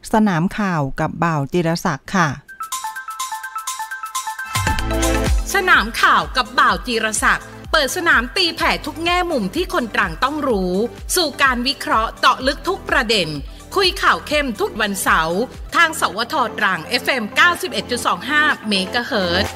สนามข่าวกับบ่าวจิรศักดิ์ค่ะสนามข่าวกับบ่าวจิรศักดิ์เปิดสนามตีแผ่ทุกแง่มุมที่คนตรังต้องรู้สู่การวิเคราะห์เจาะลึกทุกประเด็นคุยข่าวเข้มทุกวันเสาร์ทางสวท.ตรัง FM 91.25 เมกะเฮิรตซ์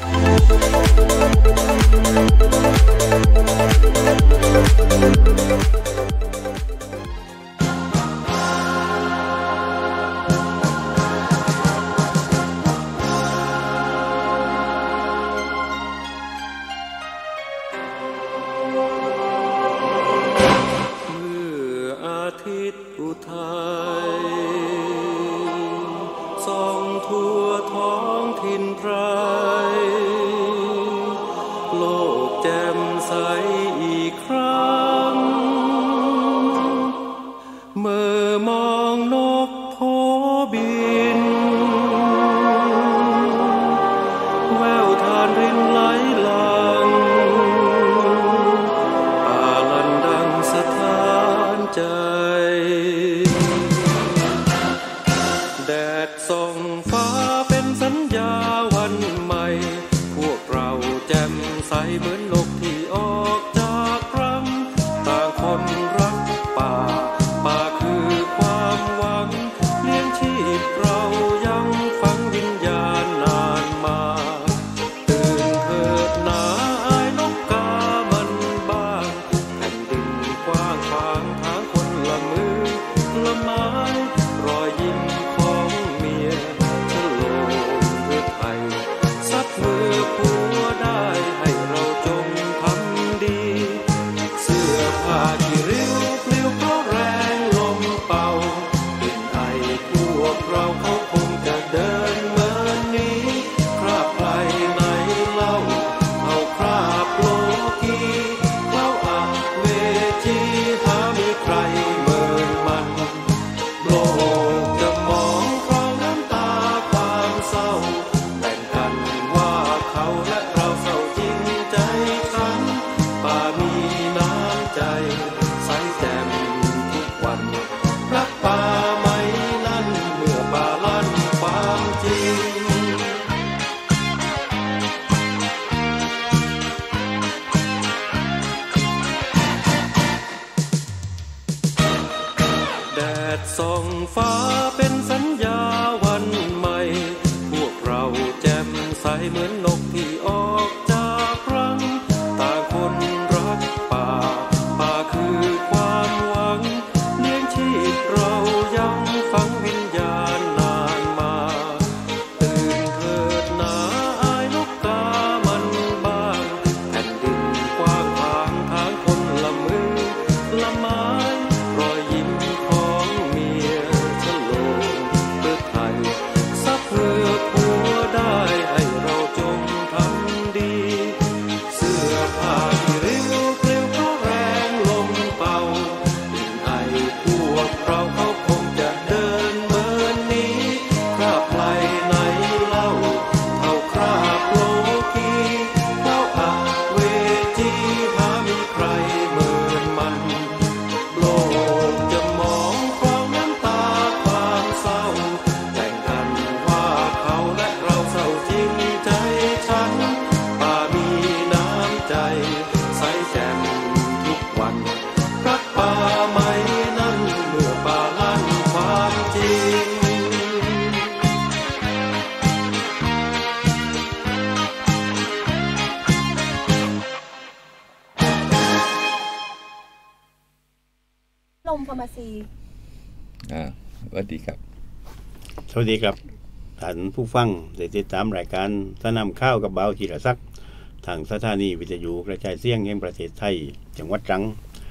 สวัสดีครับสวัสดีครับท่านผู้ฟังได้ติดตามรายการสนามข่าวกับบ่าวจิรศักดิ์ทางสถานีวิทยุกระจายเสียงแห่งประเทศไทยจังหวัดตรัง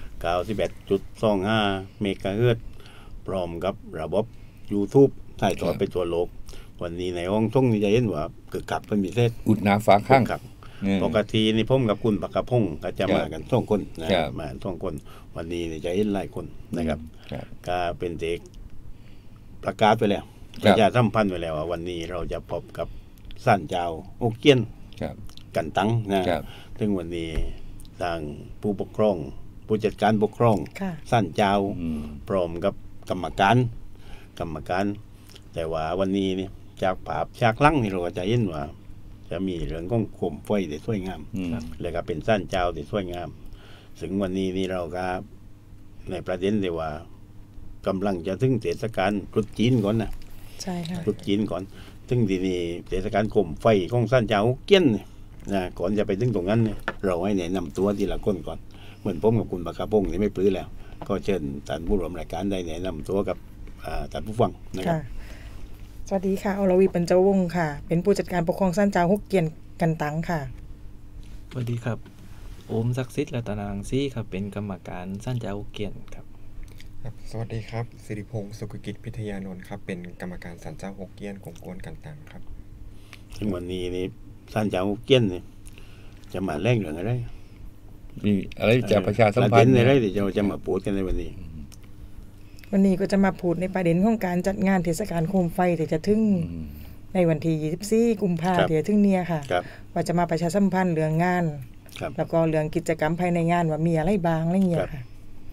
91.25 เมกะเฮิรตซ์พร้อมกับระบบ YouTube ถ่ายทอดไปทั่วโลกวันนี้ในห้องท่งนี่จะเห็นว่าคึกคักเป็นพิเศษอุดหนาฟ้าข้างปกตินี่ผมกับคุณปากกระพงก็จะมากัน2คนนะมา2คนวันนี้จะเห็นหลายคนนะครับก็เป็นเด็กประกาศไปแล้วประชาสัมพันธ์ไปแล้วว่าวันนี้เราจะพบกับซ่านเจ้าโอเกียนกันตังนะซึ่งวันนี้ทางผู้ปกครองผู้จัดการปกครองซ่านเจ้าพร้อมกับกรรมการแต่ว่าวันนี้นี่จากภาพฉากหลังนี่เราก็จะเห็นว่าจะมีเรื่องของโคมไฟที่สวยงามแล้วก็เป็นศาลเจ้าที่สวยงามถึงวันนี้นี่เราก็ในประเด็นที่ว่ากำลังจะถึงเทศกาลตรุษจีนก่อนนะใช่ค่ะตรุษจีนก่อนถึงทีนี้เทศกาลโคมไฟของศาลเจ้าฮกเกี้ยนนะก่อนจะไปถึงตรงนั้นเนี่ยเราให้แนะนำตัวทีละคนก่อนเหมือนผมกับคุณปากกาพงนี่ไม่ปลื้มแล้วก็เชิญท่านผู้ร่วมรายการได้แนะนำตัวกับท่านผู้ฟังนะครับสวัสดีค่ะอรวีปัญจวงศ์ค่ะเป็นผู้จัดการปกครองศาลเจ้าฮกเกี้ยนกันตังค่ะสวัสดีครับโอมศักดิ์สิทธิ์รัตนางซี่ครับเป็นกรรมการศาลเจ้าฮกเกี้ยนครับสวัสดีครับสิริพงศ์สุขกิจพิทยานนท์ครับเป็นกรรมการศาลเจ้าฮกเกี้ยนของโกนกันตังครับซึ่งวันนี้นี่ศาลเจ้าฮกเกี้ยนนี่จะมาแลกเรื่องอะไรมีอะไรจะประชาสัมพันธ์อะไรที่เราจะมาพูดกันในวันนี้วันนี้ก็จะมาพูดในประเด็นของการจัดงานเทศกาลโคมไฟที่จะถึงในวันที่24กุมภาพันธ์ที่จะถึงเนี่ยค่ะว่าจะมาประชาสัมพันธ์เรื่องงานแล้วก็เรื่องกิจกรรมภายในงานว่ามีอะไรบ้างอะไรเงี้ยค่ะ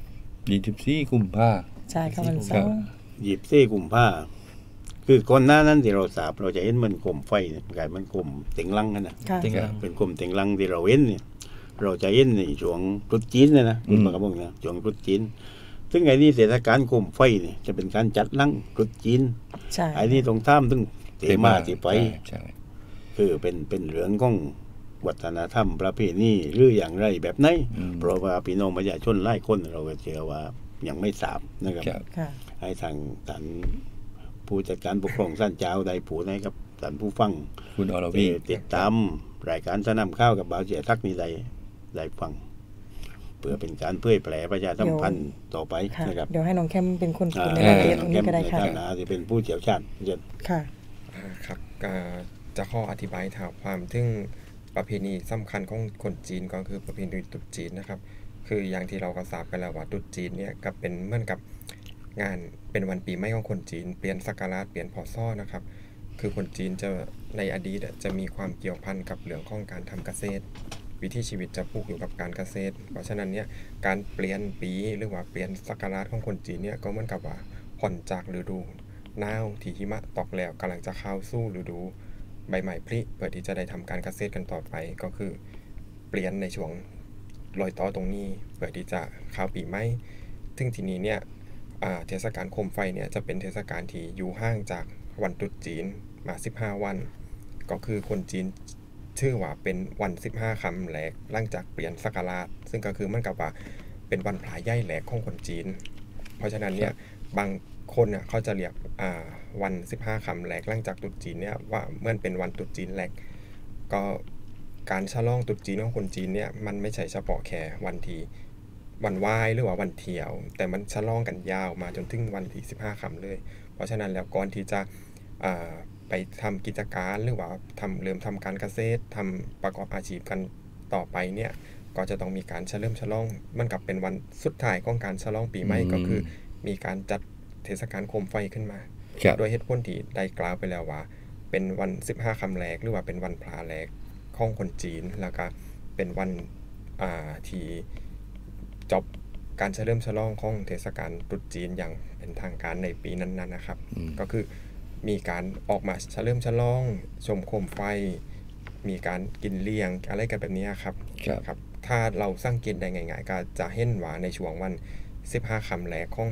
24กุมภาพันธ์ใช่ค่ะวันเสาร์ 24กุมภาพันธ์คือก่อนหน้านั้นที่เราทราบเราจะเห็นมันโคมไฟกลายมันโคมเต็งลังกันนะเป็นโคมเต็งลังที่เราเห็นเนี่ยเราจะเห็นในช่วงตรุษจีนนะคุณบอกกับผมนะช่วงตรุษจีนซึ่งไอ้นี่เทศกาลโคมไฟเนี่ยจะเป็นการจัดลังตรุษจีนไอ้นี่ตรงท่ามถึงเตมาที่ไปคือเป็นเรื่องของวัฒนธรรมประเพณีหรืออย่างไรแบบไหนเพราะว่าพี่น้องประชาชนหลายคนเราก็เชื่อว่ายังไม่ทราบนะครับให้ทางท่านผู้จัดการปกครองศาลเจ้าได้ผู้ให้กับท่านผู้ฟังคุณอรวีติดตามรายการสนามข้าวกับบ่าวเจียทักนี้ได้ฟังเพื่อเป็นการเผยแพร่ประชาสัมพันธ์ต่อไปนะครับเดี๋ยวให้น้องแคมเป็นคนพูดในรายละเอียดตรงนี้ก็ได้ค่ะที่เป็นผู้เชี่ยวชาญเช่นค่ะครับจะข้ออธิบายถามความถึงประเพณีสำคัญของคนจีนก็คือประเพณีตรุษจีนนะครับคืออย่างที่เราก็ทราบกันแล้วว่าตรุษจีนเนี่ยก็เป็นเหมือนกับงานเป็นวันปีใหม่ของคนจีนเปลี่ยนศักราชเปลี่ยนพศนะครับคือคนจีนจะในอดีตจะมีความเกี่ยวพันกับเรื่องของการทำเกษตรวิถีชีวิตจะผูกอยู่กับการเกษตรเพราะฉะนั้นเนี่ยการเปลี่ยนปีหรือว่าเปลี่ยนศักราชของคนจีนเนี่ยก็เหมือนกับว่าผ่อนจากฤดูหนาวที่หิมะตกแล้วกำลังจะเข้าสู่ฤดูใบไม้ผลิเพื่อที่จะได้ทำการเกษตรกันต่อไปก็คือเปลี่ยนในช่วงรอยต่อตรงนี้เพื่อที่จะเข้าปีใหม่ซึ่งทีนี้เนี่ยเทศกาลโคมไฟเนี่ยจะเป็นเทศกาลที่อยู่ห่างจากวันตรุษจีนมา15วันก็คือคนจีนชื่อว่าเป็นวัน15ค่ำแรกหลังจากเปลี่ยนศักราชซึ่งก็คือมันกับว่าเป็นวันพระใหญ่แรกของคนจีนเพราะฉะนั้นเนี่ยบางคนเนี่ยเขาจะเรียกวัน15ค่ำแรกหลังจากตรุษจีนเนี่ยว่าเมื่อเป็นวันตรุษจีนแรกก็การฉลองตรุษจีนของคนจีนเนี่ยมันไม่ใช่เฉพาะแค่วันที่วันไหว้หรือว่าวันเที่ยวแต่มันฉลองกันยาวมาจนถึงวันที่15ค่ำเลยเพราะฉะนั้นแล้วก่อนที่จะไปทำกิจการหรือว่าเริ่มทำการเกษตรทำประกอบอาชีพกันต่อไปเนี่ยก็จะต้องมีการเฉลิมฉลองมันกับเป็นวันสุดท้ายของการฉลองปีใหม่ก็คือมีการจัดเทศกาลโคมไฟขึ้นมาโดยเหตุผลที่ได้กล่าวไปแล้วว่าเป็นวัน15ค่ำแรกหรือว่าเป็นวันพระแรกของคนจีนแล้วก็เป็นวันที่จบการเฉลิมฉลองของเทศกาลตรุษจีนอย่างเป็นทางการในปีนั้นๆนะครับก็คือมีการออกมาเฉลิมฉลองชมโคมไฟมีการกินเลี้ยงอะไรกันแบบนี้ครับถ้าเราสังเกตได้ง่ายๆก็จะเห็นว่าในช่วงวัน15ค่ำแรกของ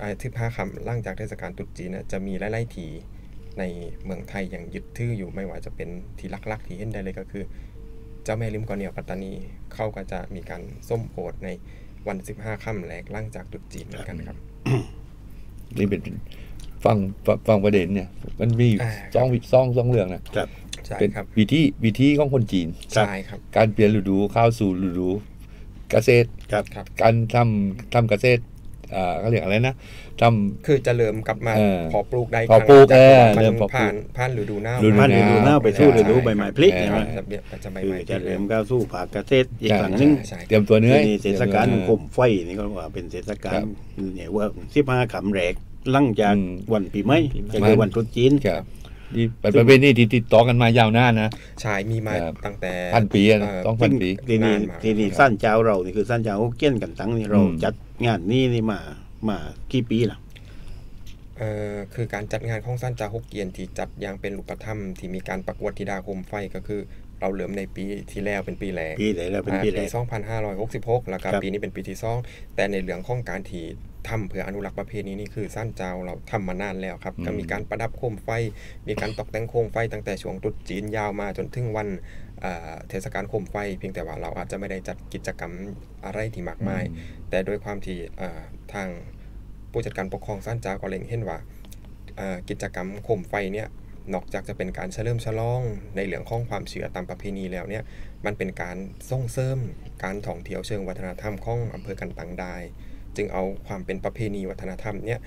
15ค่ำหลังจากเทศกาลตรุษจีนจะมีหลายๆที่ในเมืองไทยอย่างยึดถืออยู่ไม่ว่าจะเป็นที่ลักๆที่เห็นได้เลยก็คือเจ้าแม่ลิมกอเหนียวปัตตานีเขาก็จะมีการส้มโอดในวัน15ค่ำแรกหลังจากตรุษจีนเหมือนกันครับนี่เป็นฟังประเด็นเนี่ยมันมีสองเรื่องนะเป็นวิธีของคนจีนใช่ครับการเปลี่ยนฤดูเข้าสู่ฤดูเกษตรการทำเกษตรเขาเรียกอะไรนะคือจะเริ่มกลับมาพอปลูกได้ผ่านฤดูหนาวไปสู่ฤดูใบไม้ผลิจะเริ่มเข้าสู่ภาคเกษตรอีกครั้งนึงเตรียมตัวเนื้อเทศกาลโคมไฟนี่ก็ว่าเป็นเทศกาลเนี่ยว่า15ค่ำแรกหลังจากวันปีใหม่ก็คือวันตรุษจีนนี่เป็นประเพณีที่ติดต่อกันมายาวนานนะใช่มีมาตั้งแต่พันปีต้องพันปีทีนี้ศาลเจ้าเรานี่คือศาลเจ้าฮกเกี้ยนกันตังนี่เราจัดงานนี้นี่มากี่ปีล่ะคือการจัดงานของสั้นจาฮกเกียนที่จัดอย่างเป็นรูปธรรมที่มีการประกวดธิดาโคมไฟก็คือเราเริ่มในปีที่แล้วเป็นปีแรกปี 2566แล้วก็ปีนี้เป็นปีที่2แต่ในเรื่องของการที่ทำเพื่ออนุรักษ์ประเพณีนี่คือสั้นเจ้าเราทำมานานแล้วครับก็มีการประดับโคมไฟมีการตกแต่งโคมไฟตั้งแต่ช่วงตรุษจีนยาวมาจนถึงวันเทศกาลโคมไฟเพียงแต่ว่าเราอาจจะไม่ได้จัดกิจกรรมอะไรที่มากมายแต่โดยความที่ทางผู้จัดการปกครองสั้นเจ้าก็เล็งเห็นว่ากิจกรรมโคมไฟเนี่ยนอกจากจะเป็นการเฉลิมฉลองในเรื่องของความเชื่อตามประเพณีแล้วเนี่ยมันเป็นการส่งเสริมการท่องเที่ยวเชิงวัฒนธรรมของอำเภอกันตังได้จึงเอาความเป็นประเพณีวัฒนธรรมเนี่ย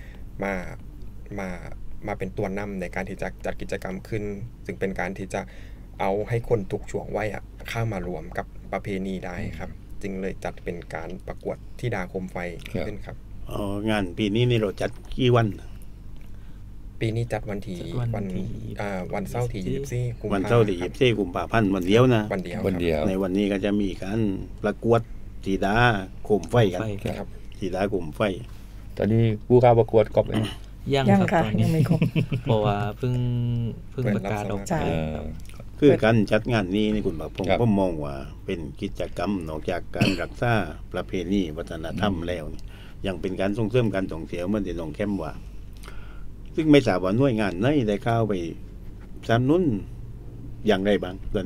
มาเป็นตัวนำในการที่จะจัดกิจกรรมขึ้นซึ่งเป็นการที่จะเอาให้คนทุกช่วงวัยเข้ามารวมกับประเพณีได้ครับจึงเลยจัดเป็นการประกวดธิดาโคมไฟขึ้นครับงานปีนี้นี่เราจัดกี่วันปีนี้จัดวันเสาร์ที่24กุมภาพันธ์วันเสาร์ที่24กุมภาพันธ์วันเดียวนะวันเดียวในวันนี้ก็จะมีการประกวดธิดาโคมไฟกันครับธิดาโคมไฟตอนนี้ผู้เข้าประกวดครบยังครับยังไม่ครบเพราะว่าเพิ่งประกาศออกไปคือการจัดงานนี้นี่คุณบอกผมมองว่าเป็นกิจกรรมนอกจากการรักษาประเพณีวัฒนธรรมแล้วยังเป็นการส่งเสริมการท่องเที่ยวเหมือนที่น้องแคมว่าซึ่งไม่ทราบว่าหน่วยงานไหนได้เข้าไปสนับสนุนอย่างไรบ้างตอน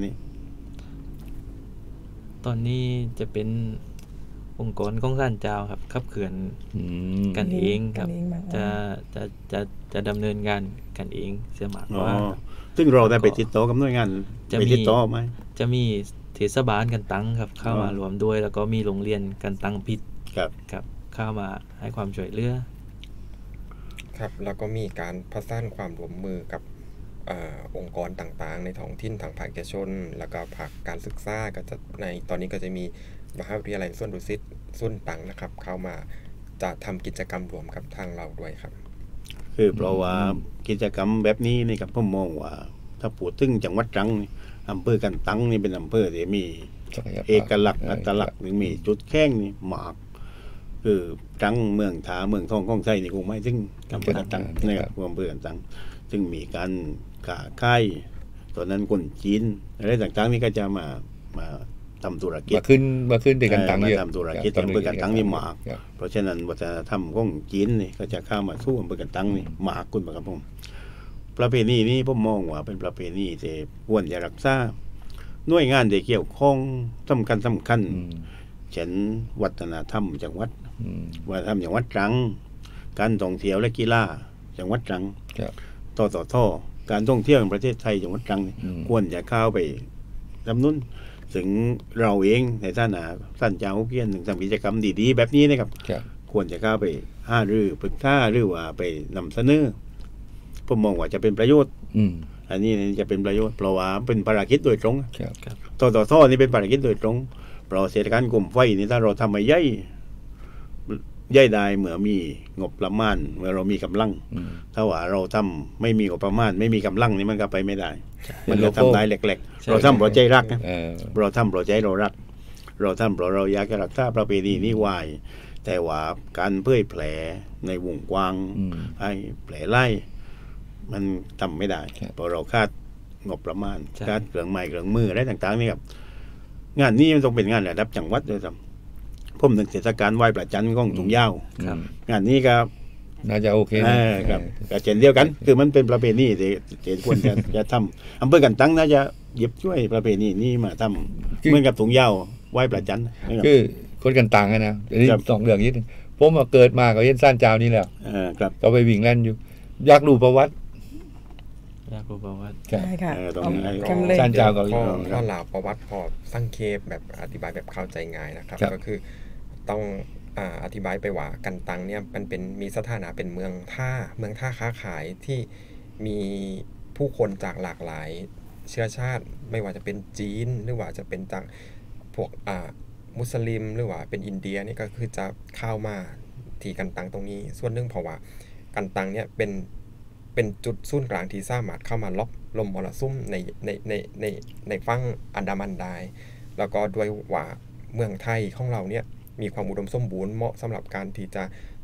นี้จะเป็นองค์กรของท่านเจ้าครับขับเคลื่อนกันเองครับจะดำเนินงานกันเองเสียมากกว่าซึ่งเราได้ไปติดต่อกับหน่วยงานไปติดต่อไหมจะมีเทศบาลกันตังครับเข้ามารวมด้วยแล้วก็มีโรงเรียนกันตังพิษครับเข้ามาให้ความช่วยเหลือครับแล้วก็มีการประสานความร่วมมือกับองค์กรต่างๆในท้องถิ่นทางภาคเอกชนแล้วก็ภาคการศึกษาก็จะในตอนนี้ก็จะมีมหาวิทยาลัยสวนดุสิตส่วนต่างนะครับเข้ามาจะทำกิจกรรมรวมกับทางเราด้วยครับคือเพราะว่ากิจกรรมแบบนี้นี่ครับผมมองว่าถ้าพูดถึงจังหวัดตรังอำเภอกันตังนี่เป็นอำเภอที่มีเอกลักษณ์อัตลักษณ์มีจุดแข็งนี่มากคือตรังเมืองถาเมืองทองของไทยนี่คงไม่ถึงอำเภอกันตังนะครับอำเภอกันตังซึ่งมีการค้าขายตอนนั้นคนจีนอะไรต่างๆนี่ก็จะมาทำธุรกิจมาขึ้นในกันตังเยอะทำธุรกิจอำเภอกันตังนี่มากเพราะฉะนั้นวัฒนธรรมของจีนนี่ก็จะเข้ามาสู้อำเภอกันตังนี่มากคุณครับผมประเพณีนี้ผมมองว่าเป็นประเพณีที่ควรจะรักษาหน่วยงานที่เกี่ยวข้องสำคัญเช่นวัฒนธรรมจังหวัดวัฒนธรรมจังหวัดตรังการท่องเที่ยวและกีฬาจังหวัดตรังต่อการท่องเที่ยวในประเทศไทยจังหวัดตรังควรจะเข้าไปดำนุนถึงเราเองในฐานะท่านเจ้าเกียนถึงทำกิจกรรมดีๆแบบนี้นะครับควรจะเข้าไปห้ารือปรึกษาหรือว่าไปนำเสนอผมมองว่าจะเป็นประโยชน์อันนี้จะเป็นประโยชน์เพราะว่าเป็นภารกิจโดยตรงต่อนี่เป็นภารกิจโดยตรงเพราะเศรษฐกิจกรมไฟนี่ถ้าเราทำมาย่อยได้เมื่อมีงบประมาณเมื่อเรามีกำลังถ้าว่าเราทำไม่มีงบประมาณไม่มีกำลังนี่มันก็ไปไม่ได้มันก็ทำได้เล็กๆเราทำเพราะใจรักนะเราทำเพราะใจเรารักเราทำเพราะเราอยากจะรักษาประเพณีนี้ไว้แต่ว่าการเผยแผ่ในวงกว้างให้แผ่ไล่มันทำไม่ได้เพราะเราคาดงบประมาณคาดเครื่องไม้เครื่องมืออะไรต่างๆนี่ครับงานนี้มันต้องเป็นงานระดับจังหวัดด้วยซ้ำผมนึกเทศกาลไหว้ประจันของถุงยาวงานนี้ก็น่าจะโอเคครับก็เช่นเดียวกันคือมันเป็นประเพณีที่ควรจะทำอำเภอกันตังน่าจะหยิบช่วยประเพณีนี้มาทำเหมือนกับถุงยาวไหว้ประจันคือคนกันตังนะอันนี้2เรื่องนิดนึงผมมาเกิดมาก็เห็นซ่านเจ้านี่แหละครับก็ไปวิ่งเล่นอยู่อยากรู้ประวัติใช่ค่ะซ่านเจ้าก็ข้อหลาประวัติพอสังเขปแบบอธิบายแบบเข้าใจง่ายนะครับก็คือต้องอธิบายไปว่ากันตังเนี่ยมันเป็นมีสถานะเป็นเมืองท่าค้าขายที่มีผู้คนจากหลากหลายเชื้อชาติไม่ว่าจะเป็นจีนหรือว่าจะเป็นจากพวกมุสลิมหรือว่าเป็นอินเดียนี่ก็คือจะเข้ามาที่กันตังตรงนี้ส่วนหนึ่งเพราะว่ากันตังเนี่ยเป็นจุดศูนย์กลางที่สามารถเข้ามาล็อกลมมรสุมในฝั่งอันดามันได้แล้วก็ด้วยว่าเมืองไทยของเราเนี่ยมีความอุดมสมบูรณ์เหมาะสำหรับการที่จะ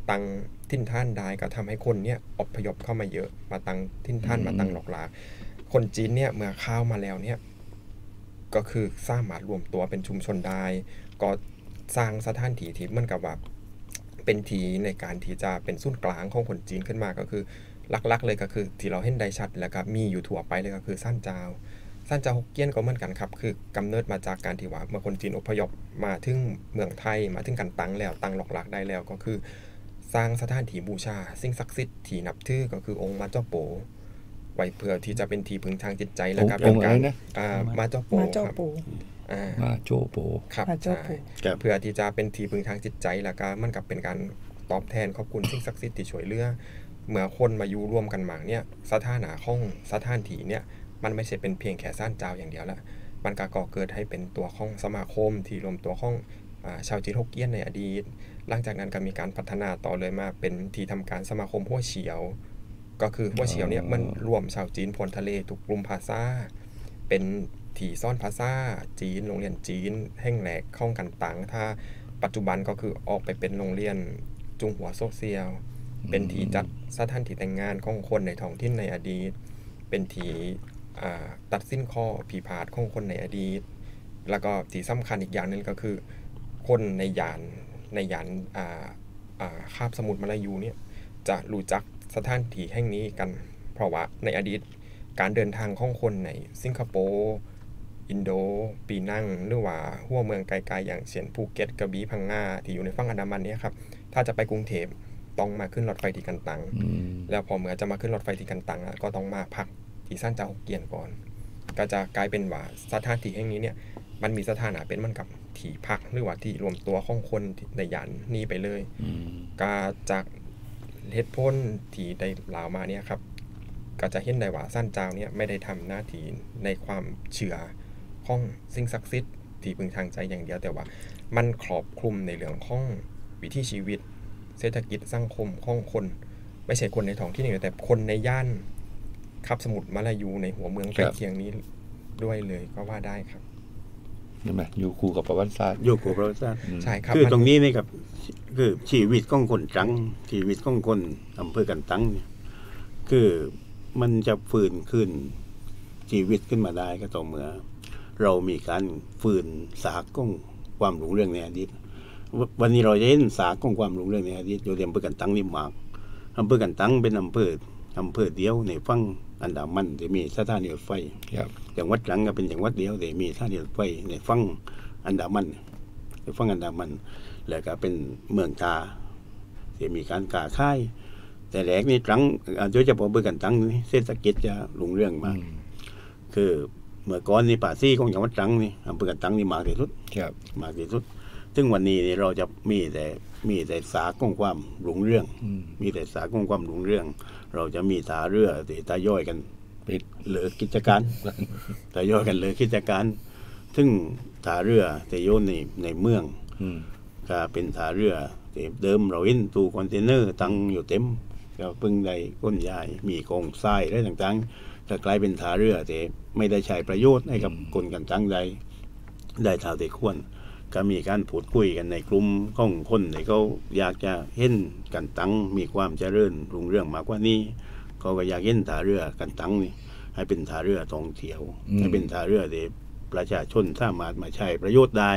ตั้งทิ้นท่านได้ก็ทำให้คนเนี่ยอพยพเข้ามาเยอะมาตั้งทิ้นท่านมาตั้งหลอกหลาคนจีนเนี่ยเมื่อเข้ามาแล้วเนี่ยก็คือสามารถรวมตัวเป็นชุมชนได้ก็สร้างสถานที่ที่เหมือนกับว่าเป็นที่ในการที่จะเป็นศูนย์กลางของคนจีนขึ้นมาก็คือหลักๆเลยก็คือที่เราเห็นได้ชัดแล้วก็มีอยู่ทั่วไปเลยก็คือซ่านเจ้าฮกเกี้ยนก็เหมือนกันครับคือกำเนิดมาจากการที่ว่าเมื่อคนจีนอพยพมาถึงเมืองไทยมาถึงกันตังแล้วตั้งหลอกหลักได้แล้วก็คือสร้างสถานที่บูชาสิ่งศักดิ์สิทธิ์ที่นับถือก็คือองค์มาเจ้าโปไว้เพื่อที่จะเป็นที่พึ่งทางจิตใจแล้วก็เป็นการมาเจ้าโปครับมาโจโปครับเพื่อที่จะเป็นที่พึ่งทางจิตใจแล้วก็มันกับเป็นการตอบแทนขอบคุณสิ่งศักดิ์สิทธิ์ที่ช่วยเหลือเมื่อคนมาอยู่ร่วมกันมาเนี่ยสถานะของสถานที่เนี่ยมันไม่ใช่เป็นเพียงแค่ซ่านเจ้าอย่างเดียวละมันก็ก่อเกิดให้เป็นตัวของสมาคมที่รวมตัวของชาวจีนฮกเกี้ยนในอดีตหลังจากนั้นก็มีการพัฒนาต่อเลยมาเป็นที่ทำการสมาคมหัวเฉียวก็คือหัวเฉียวเนี่ยมันรวมชาวจีนพลทะเลทุกกลุ่มภาษาเป็นที่ซ่อนภาษาจีนโรงเรียนจีนแห่งแหลกข้องกันต่างถ้าปัจจุบันก็คือออกไปเป็นโรงเรียนจุงหัวโซเชียลเป็นที่จัดสถานที่แต่งงานของคนในท้องถิ่นในอดีตเป็นที่ตัดสินข้อผิดพลาดของคนในอดีตแล้วก็ที่สำคัญอีกอย่างนึงก็คือคนในยานคาบสมุทรมาลายูเนี่ยจะรู้จักสถานที่แห่งนี้กันเพราะว่าในอดีตการเดินทางของคนในสิงคโปร์อินโดปีนังหรือว่าหัวเมืองไกลๆอย่างเช่นภูเก็ตกระบี่พังงาที่อยู่ในฝั่งอันดามันเนี่ยครับถ้าจะไปกรุงเทพต้องมาขึ้นรถไฟที่กันตังแล้วพอเมื่อจะมาขึ้นรถไฟที่กันตังก็ต้องมาพักที่ซ่านเจ้าฮกเกี้ยนก่อนก็จะกลายเป็นว่าสถานที่แห่งนี้เนี่ยมันมีสถานะเป็นมันกับที่พักหรือว่าที่รวมตัวของคนในย่านนี้ไปเลยก็จากเหตุผลที่ได้เล่ามาเนี่ยครับก็จะเห็นได้ว่าซ่านเจ้าเนี่ยไม่ได้ทำหน้าที่ในความเชื่อของสิ่งศักดิ์สิทธิ์ที่พึ่งทางใจอย่างเดียวแต่ว่ามันครอบคลุมในเรื่องของวิถีชีวิตเศรษฐกิจสังคมของคนไม่ใช่คนในท้องที่นี่แต่คนในย่านคาบสมุทรมาลายูในหัวเมืองใกล้เคียงนี้ด้วยเลยก็ว่าได้ครับใช่ไหมอยู่คู่กับประวัติศาสตร์อยู่คู่ประวัติศาสตร์ใช่ครับคือตรงนี้นี่ครับคือชีวิตของคนจังชีวิตของคนอำเภอกันตังเนี่ยคือมันจะฟื้นขึ้นชีวิตขึ้นมาได้ก็ต่อเมื่อเรามีการฟื้นสากของความรุ่งเรืองในอดีตวันนี้เราจะเห็นสากของความรุ่งเรืองในอดีตอยู่ที่อำเภอกันตังนี่มากอำเภอกันตังเป็นอำเภอเดียวในฝั่งอันดามันที่มีสถานีรถไฟจังหวัดตรังก็เป็นจังหวัดเดียวที่มีสถานีรถไฟในฝั่งอันดามันในฝั่งอันดามันแล้วก็เป็นเมืองตาที่มีการค้าขายแต่แรกนี่ตรังโดยเฉพาะอำเภอกันตังนี่เศรษฐกิจจะรุ่งเรืองมากคือเมื่อก่อนนี่ป่าซี่ของจังหวัดตรังนี่อำเภอกันตังนี่มากที่สุดมากที่สุดซึ่งวันนี้นี่เราจะมีแต่สากของความรุ่งเรืองมีแต่สากของความรุ่งเรืองเราจะมีท่าเรือที่ตาย่อยกันปิดเลิกกิจการตาย่อยกันเลิกกิจการซึ่งท่าเรือที่อยู่ในเมืองก็เป็นท่าเรือที่เดิมเราเห็นตู้คอนเทนเนอร์ตั้งอยู่เต็มก็เพิ่งได้ก้นใหญ่มีกองทรายอะไรต่างๆก็กลายเป็นท่าเรือที่ไม่ได้ใช้ประโยชน์ให้กับคนกันตังได้เท่าที่ควรก็มีการพูดคุยกันในกลุ่มของคนที่เขาอยากจะเห็นกันตังมีความเจริญรุ่งเรืองมากกว่านี้เขาก็อยากเห็นท่าเรือกันตังนี่ให้เป็นท่าเรือท่องเที่ยวให้เป็นท่าเรือที่ประชาชนสามารถมาใช้ประโยชน์ได้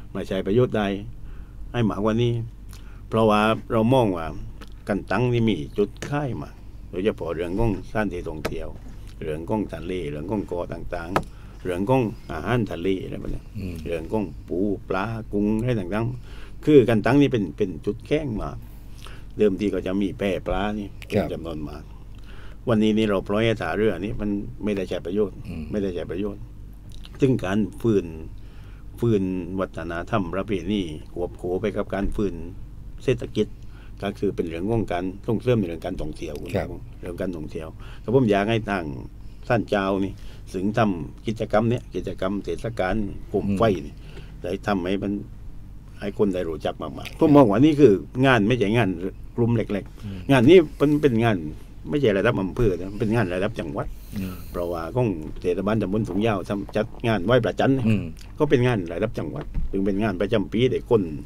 ให้มากกว่านี้เพราะว่าเรามองว่ากันตังนี่มีจุดขายมาโดยเฉพาะเรื่องของสถานที่ท่องเที่ยวเรื่องของทะเลเรื่องของเกาะต่างๆเรื่องของอาหารทะเลอะไรแบบนี้เรื่องของปูปลากุ้งอะไรต่างๆคือกันตังนี่เป็นจุดแข็งมาเดิมทีก็จะมีแพปลานี่จำนวนมากวันนี้นี่เราปล่อยให้ท่าเรือนี่มันไม่ได้ใช้ประโยชน์ซึ่งการฟื้นวัฒนธรรมประเพณีควบคู่ไปกับการฟื้นเศรษฐกิจก็คือเป็นเรื่องของการส่งเสริมในเรื่องการท่องเที่ยวเรื่องการท่องเที่ยวแต่ผมอยากให้ทางท่านเจ้านี่ถึงทำกิจกรรมเทศกาลโคมไฟนี่ได้ทำให้มันให้คนได้รู้จักมากๆผมมองว่านี่คืองานไม่ใช่งานกลุ่มเล็กๆงานนี้เป็นงานไม่ใช่ระดับอำเภอนะเป็นงานระดับจังหวัดเพราะว่าของเทศบาลตำบลถุงยาวจัดงานไหว้ประจันก็เป็นงานระดับจังหวัดถึงเป็นงานประจำปีเด็กคน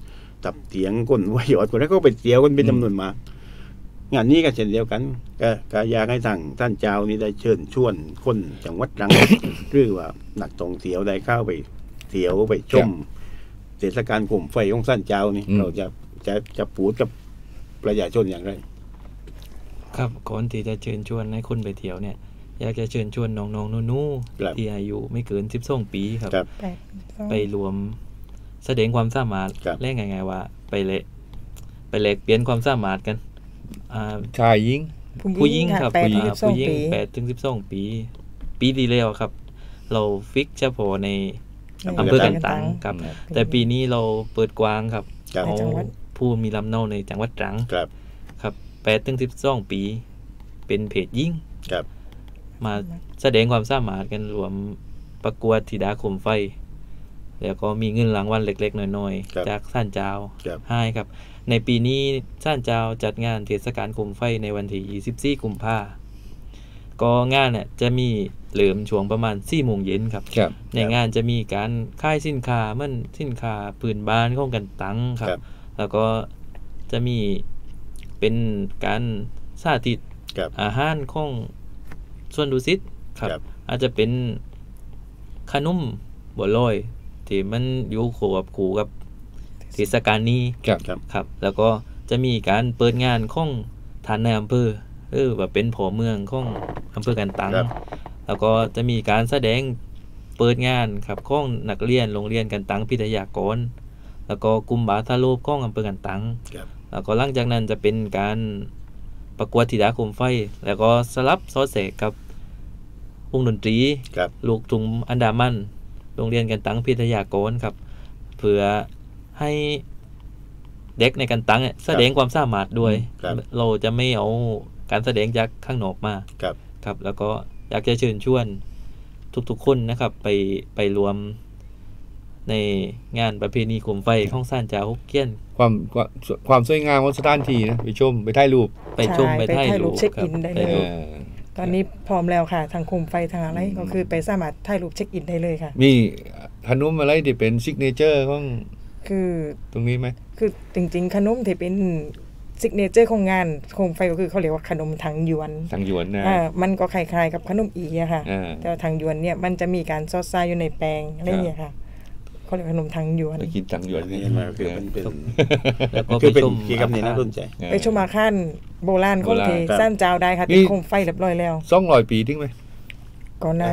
ตับเถียงก้นวายอดคนแล้วก็ไปเตียวกันเป็นจำนวนมากงานนี้ก็เช่นเดียวกันก็อยากให้ทางท่านเจ้านี่ได้เชิญชวนคนจังหวัดตรัง หรือว่านักท่องเที่ยวได้เข้าไปเที่ยวไปชมเทศกาลโคมไฟของท่านเจ้านี่เราจะพูดกับประชาชนอย่างไรครับก่อนที่จะเชิญชวนให้คนไปเที่ยวเนี่ยอยากจะเชิญชวนน้องๆนู่ๆที่อายุไม่เกิน12 ปีครับไปรวมแสดงความสามารถเรียกไงว่าไปแลกเปลี่ยนความสามารถกันชายหญิงผู้หญิงครับผู้หญิง8 ถึง 12 ปีที่แล้วครับเราฟิกเฉพาะในอำเภอกันตังครับแต่ปีนี้เราเปิดกว้างครับเอาผู้มีลำเนาในจังหวัดตรังครับ8 ถึง 12 ปีเป็นเพจหญิงมาแสดงความสามารถกันรวมประกวดธิดาโคมไฟแล้วก็มีเงินรางวัลเล็กๆน้อยๆจากท่านเจ้าให้ครับในปีนี้ท่านเจ้าจัดงานเทศกาลโคมไฟในวันที่24 กุมภาพันธ์ก็งานเนี่ยจะมีเริ่มช่วงประมาณ 4 โมงเย็นครับในงานจะมีการขายสินค้าเหมือนสินค้าพื้นบ้านของกันตังครับแล้วก็จะมีเป็นการสาธิตอาหารของส่วนดุสิตครับอาจจะเป็นขนมบัวลอยที่มันอยู่คู่กับเทศกาลนี้ครับแล้วก็จะมีการเปิดงานของท่านในอำเภอว่าเป็นผอเมืองของอำเภอกันตังแล้วก็จะมีการแสดงเปิดงานครับของนักเรียนโรงเรียนกันตังพิทยากรแล้วก็กลุ่มบาทาโลบของอำเภอกันตังแล้วก็หลังจากนั้นจะเป็นการประกวดธิดาโคมไฟแล้วก็สลับซอสเสกกับวงดนตรีลูกทุ่งอันดามันโรงเรียนกันตังพิทยากรครับเพื่อให้เด็กในกันตังแสดงความสามารถด้วยเราจะไม่เอาการแสดงจากข้างนอกมาครับแล้วก็อยากจะเชิญชวนทุกๆคนนะครับไปรวมในงานประเพณีโคมไฟของซ่านจาฮกเกี้ยนความสวยงามของสถานที่นะไปชมไปถ่ายรูปไปถ่ายรูปเช็คอินได้เลยตอนนี้พร้อมแล้วค่ะทางโคมไฟทางอะไรก็คือไปสามารถถ่ายรูปเช็คอินได้เลยค่ะมีขนมอะไรที่เป็นซิกเนเจอร์ของคือตรงนี้ไหมคือจริงๆขนมที่เป็นซิกเนเจอร์ของงานโคมไฟก็คือเขาเรียกว่าขนมถังหยวนนะมันก็คล้ายๆกับขนมอีอะค่ะแต่ถังหยวนเนี่ยมันจะมีการซอสซ่าอยู่ในแป้งอะไรอย่างเงี้ยค่ะเขาเรียกขนมถังหยวนไปกินถังหยวนนี่มาคือเป็นแล้วก็ไปชมกิจกรรมนี้น่าสนใจไปชมอาคารโบราณของเทซ่านเจ้าได้ค่ะที่โคมไฟเรียบร้อยแล้ว 200 ปีถึงไหมก่อนหน้า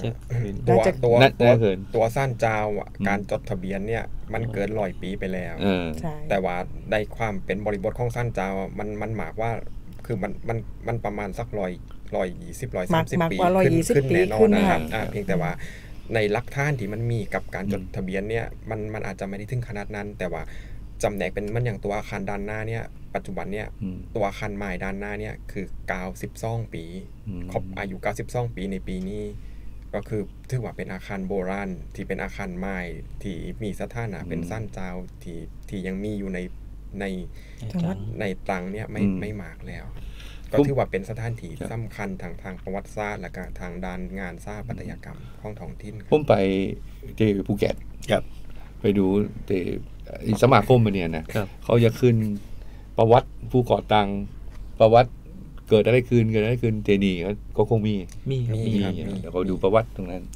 ตัวซ่านเจ้าการจดทะเบียนเนี่ยมันเกิน100 ปีไปแล้วแต่ว่าได้ความเป็นบริบทของซ่านเจ้ามันหมายว่าคือมันประมาณสัก120-130 ปีขึ้นแน่นอนนะครับเพียงแต่ว่าในหลักฐานที่มันมีกับการจดทะเบียนเนี่ยมันอาจจะไม่ได้ถึงขนาดนั้นแต่ว่าจำแนกเป็นมันอย่างตัวอาคารด้านหน้าเนี่ยปัจจุบันเนี่ยตัวอาคารไม้ด้านหน้าเนี่ยคือ92 ปีครบอายุ92 ปีในปีนี้ก็คือถือว่าเป็นอาคารโบราณที่เป็นอาคารไม้ที่มีสถานะเป็นซ่านเจ้าที่ยังมีอยู่ในตังเนี่ยไม่มากแล้วก็ถือว่าเป็นสถานที่สำคัญทางประวัติศาสตร์และก็ทางด้านงานสถาปัตยกรรมของท้องถิ่นผมไปที่ภูเก็ตไปดูที่สมาคมเนี่ยนะเขาจะขึ้นประวัติผู้ก่อตั้งประวัติเกิดอะไรขึ้นเจดีย์ก็คงมีแล้วก็ดูประวัติตรงนั้น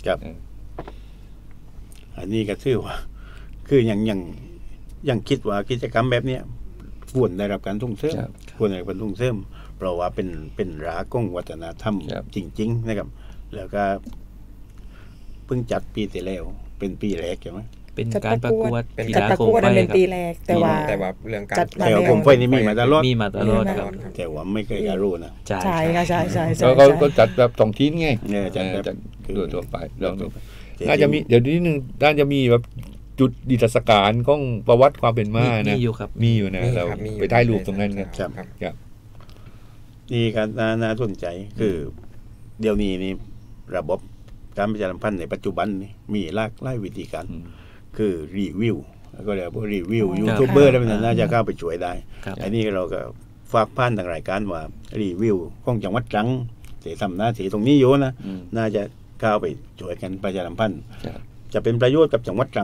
อันนี้ก็ถือว่าคือยังคิดว่ากิจกรรมแบบนี้ควรได้รับการส่งเสริมเพราะว่าเป็นรากของวัฒนธรรมจริงๆนะครับแล้วก็เพิ่งจัดปีที่แล้วเป็นปีแรกใช่ไหมเป็นการประกวดธิดาโคมไฟเป็นปีแรกแต่ว่าเรื่องการแต่โคมไฟนี่มีมาตลอดครับแต่ว่าไม่เคยการรู้นะใช่ค่ะใช่ก็จัดแบบท้องถิ่นไงจัดแบบตัวไปลองดูน่าจะมีเดี๋ยวนี้นึงน่าจะมีแบบจุดดิทัศการของประวัติความเป็นมานะมีอยู่นะเราไปถ่ายรูปตรงนั้นครับนี่การน่าสนใจคือเดี๋ยวนี้นี่ระบบการประชาสัมพันธ์ในปัจจุบันนี่มีหลากหลายวิธีการคือรีวิวแล้วก็เรียกว่ารีวิวยูทูบเบอร์ได้เป็นน่าจะเข้าไปช่วยได้อันนี้เราก็ฝากผ่านทางรายการว่ารีวิวของจังหวัดตรังเสียทำหน้าที่ตรงนี้อยู่นะน่าจะเข้าไปช่วยกันประชาสัมพันธ์จะเป็นประโยชน์กับจังหวัดตรัง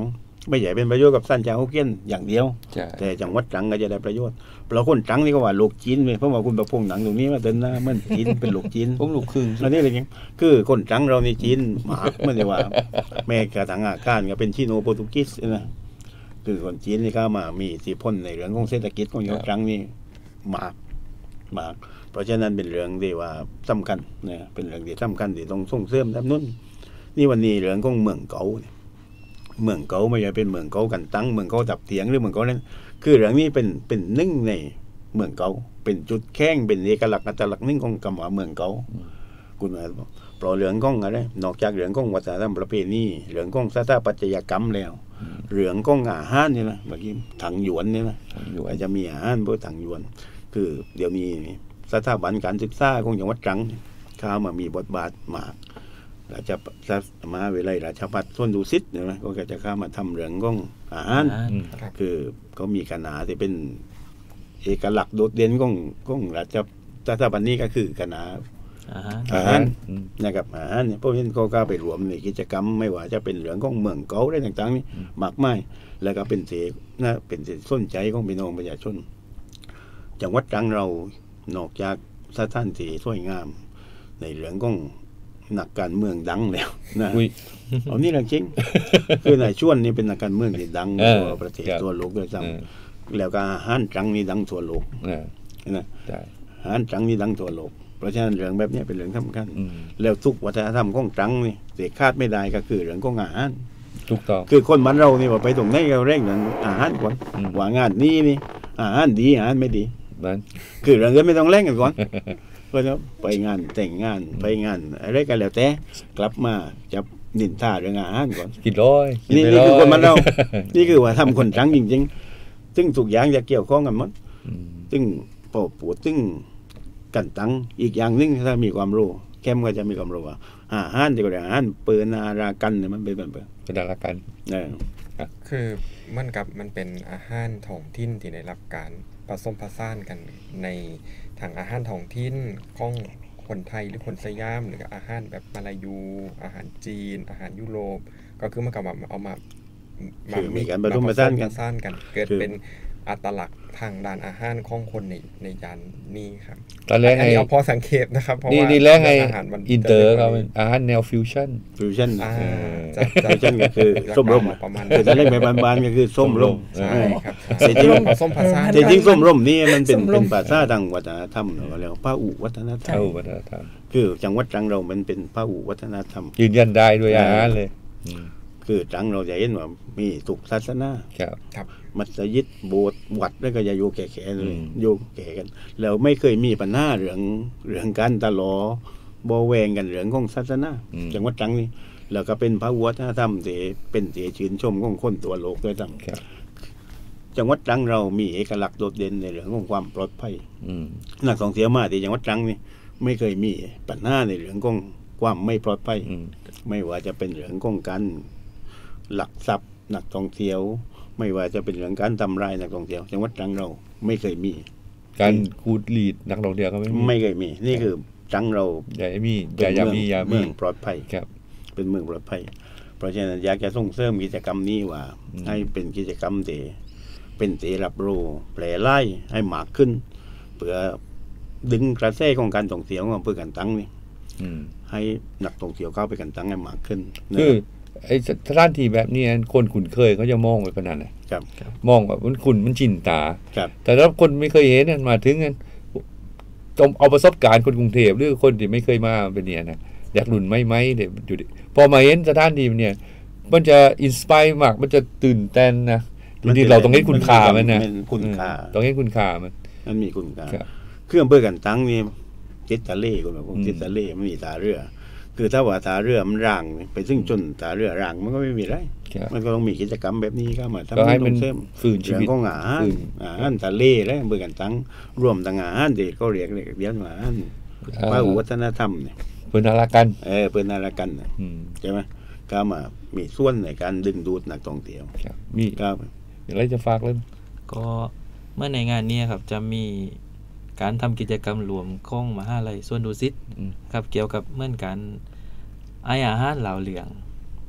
ไม่ใช่เป็นประโยชน์กับสันเจ้าฮกเกี้ยนอย่างเดียวแต่จังหวัดตรังก็จะได้ประโยชน์เราคนตรังนี่ก็ว่าลูกจีนเพราะว่าคุณประพงษ์หนังตรงนี้มาเดินหน้ามันจีนเป็นลูกจีนผมลูกครึ่งอันนี้อะไรเงี้ยคือคนตรังเราในจีนหมาไม่ได้ว่าแม่กระทั่งอาการก็เป็นชิโนโปรตุกีสนะคือคนจีนนี่ก็มามีอิทธิพลในเรื่องของเศรษฐกิจของจังหวัดตรังนี่มากเพราะฉะนั้นเป็นเรื่องที่ว่าสำคัญนะเป็นเรื่องที่สำคัญที่ต้องส่งเสริมทำนู่นนี่วันนี้เรื่องของเมืองเก่าเมืองเก่าไม่ใช่เป็นเมืองเก่ากันตั้งเมืองเก่าตับเถียงหรือเมืองเก่านั้นคือเรื่องนี้เป็นหนึ่งในเมืองเก่าเป็นจุดแข็งเป็นเอกลักษณ์อัตลักษณ์หนึ่งของคำว่าเมืองเก่าคุณหมายเพราะเรื่องของอะไรนอกจากเรื่องของวัฒนธรรมประเพณีเรื่องของสถาปัตยกรรมแล้วเรื่องของอาหารนี่นะเมื่อกี้ถังหยวนนี่นะอาจจะมีอาหารพวกถังหยวนคือเดี๋ยวนี้สถาบันการศึกษาของจังหวัดตรังเข้ามามีบทบาทมากราชมหาวิทยาลัยราชภัฏสวนดุสิตเนี่ยนะก็จะเข้ามาทำเรื่องของอาหารคือเขามีคณะที่เป็นเอกลักษณ์โดดเด่นของราชสถาบันนี้ก็คือคณะอาหารนะครับอาหารเนี่ยพวกนี้ก็เข้าไปรวมในกิจกรรมไม่ว่าจะเป็นเรื่องของเมืองเก่าอะไรต่างๆนี่มากมายแล้วก็เป็นเสนะเป็นเสสนใจของพี่น้องประชาชนจังหวัดตรังเรานอกจากสถานที่สวยงามในเรื่องของนักการเมืองดังแล้วนะเอานี่เรื่องจริงคือนายชวนนี่เป็นนักการเมืองที่ดังทั่วประเทศทั่วโลกด้วยซ้ำแล้วก็อาหารตรังนี่ดังทั่วโลกนะอาหารตรังนี่ดังทั่วโลกเพราะฉะนั้นเรื่องแบบนี้เป็นเรื่องสำคัญแล้วทุกวัฒนธรรมของตรังนี่เสียคาดไม่ได้ก็คือเรื่องของอาหารถูกต้องคือคนบ้านเรานี่ว่าไปตรงไหนก็เร่งเรื่องอาหารก่อนว่างานนี้นี่อาหารดีอาหารไม่ดีคือเรื่องนี้ไม่ต้องเร่งกันก่อนเพราะฉะนั้นไปงานแต่งงานไปงานอะไรกันแล้วแต่กลับมาจะนินทาเรื่องอาหารก่อนกินร้อยนี่คือคนบ้านเรานี่คือว่าทำคนตรังจริงๆซึ่งทุกอย่างจะเกี่ยวข้องกันหมดซึ่งพอปวดซึ่งกันตังอีกอย่างนึงถ้ามีความรู้แค่ก็จะมีความรู้ว่าอาหารที่ก็ได้อาหารเปิดนารากันเนี่ยมันเป็นแบบเป็นนารากันคือมันเป็นอาหารท้องถิ่นที่ได้รับการผสมผสานกันในทางอาหารท้องถิ่นของคนไทยหรือคนสยามหรืออาหารแบบมาลายูอาหารจีนอาหารยุโรปก็คือมันก็แบบเอามามีการผสมผสานกันเกิดเป็นอัตลักษณ์ทางด้านอาหารของคนในย่านนี้ครับตอนแรกไงเอาพอสังเกตนะครับเพราะว่านี่แรกไงอินเตอร์เขาอาหารแนวฟิวชั่นฟิวชั่นก็คือส้มร่มประมาณแต่ตอนแรกแบบบานๆก็คือส้มร่มใช่ครับแต่จริงส้มผสานแต่จริงส้มร่มนี่มันเป็นภาษาทางวัฒนธรรมเราเรียกพหุวัฒนธรรมคือจังหวัดตรังเรามันเป็นพหุวัฒนธรรมยืนยันได้ด้วยอาหารเลยคือตรังเราจะเห็นว่ามีทุกศาสนาครับมัสยิดโบสถ์วัดแล้วก็จะอยู่แก่ๆเลยอยู่แก่กันแล้วไม่เคยมีปัญหาเรื่องการตะลอบ่แวงกันเรื่องของศาสนาจังหวัดตรังนี่แล้วก็เป็นพระวัฒนธรรมที่เป็นที่ชื่นชมของคนทั่วโลกด้วยซ้ำจังหวัดตรังเรามีเอกลักษณ์โดดเด่นในเรื่องของความปลอดภัยนักท่องเที่ยวมาที่จังหวัดตรังนี่ไม่เคยมีปัญหาในเรื่องของความไม่ปลอดภัยไม่ว่าจะเป็นเรื่องของการลักทรัพย์นักท่องเที่ยวไม่ว่าจะเป็นเรื่องการทำลายนักท่องเที่ยวจังหวัดตรังเราไม่เคยมีการขูดรีดนักท่องเที่ยวก็ไม่เคยมีนี่คือตรังเราอย่ามีเมืองปลอดภัยเป็นเมืองปลอดภัยเพราะฉะนั้นอยากจะส่งเสริมกิจกรรมนี้ว่าให้เป็นกิจกรรมที่เป็นที่รับรู้แปลไล่ให้มากขึ้นเพื่อดึงกระแสของการท่องเที่ยวของอำเภอกันตังนี่ให้นักท่องเที่ยวเข้าไปกันตังให้มากขึ้นคือไอ้สถานที่แบบนี้คนคุ้นเคยเขาจะมองไปขนาดไหนมองแบบมันชินตาแต่ถ้าคนไม่เคยเห็นมาถึงกันต้องเอาประสบการณ์คนกรุงเทพหรือคนที่ไม่เคยมาเป็นเนี่ยนะอยากหลุนไหมเดี๋ยวอยู่ดิพอมาเห็นสถานที่เนี่ยมันจะอินสไปร์มากมันจะตื่นเต้นนะจริงๆเราต้องให้คุณค่ามันนะต้องให้คุณค่ามันมีคุณค่าเครื่องเบอร์กันตั้งนี่ติดทะเลคนแบบติดทะเลมันมีตาเรือคือถ้าว่าตาเรือมันร่างไปซึ่งจนตาเรือร่างมันก็ไม่มีไรมันก็ต้องมีกิจกรรมแบบนี้ก็มาทำให้มันเสริมฟื้นชีวิตของอาหารทะเลแล้วเบอร์กันตั้งรวมทั้งอาหารที่เขาเรียกเดียวอาหารพหุวัฒนธรรมเนี่ยเปิดนารากันเปิดนารากันใช่ไหมก็มามีส่วนในการดึงดูดนักท่องเที่ยวมีครับอะไรจะฝากเลยก็เมื่อในงานนี้ครับจะมีการทำกิจกรรมรวมของมหาลัยสวนดุสิตครับเกี่ยวกับเหมือนกันอาหารเหล่าเหลือง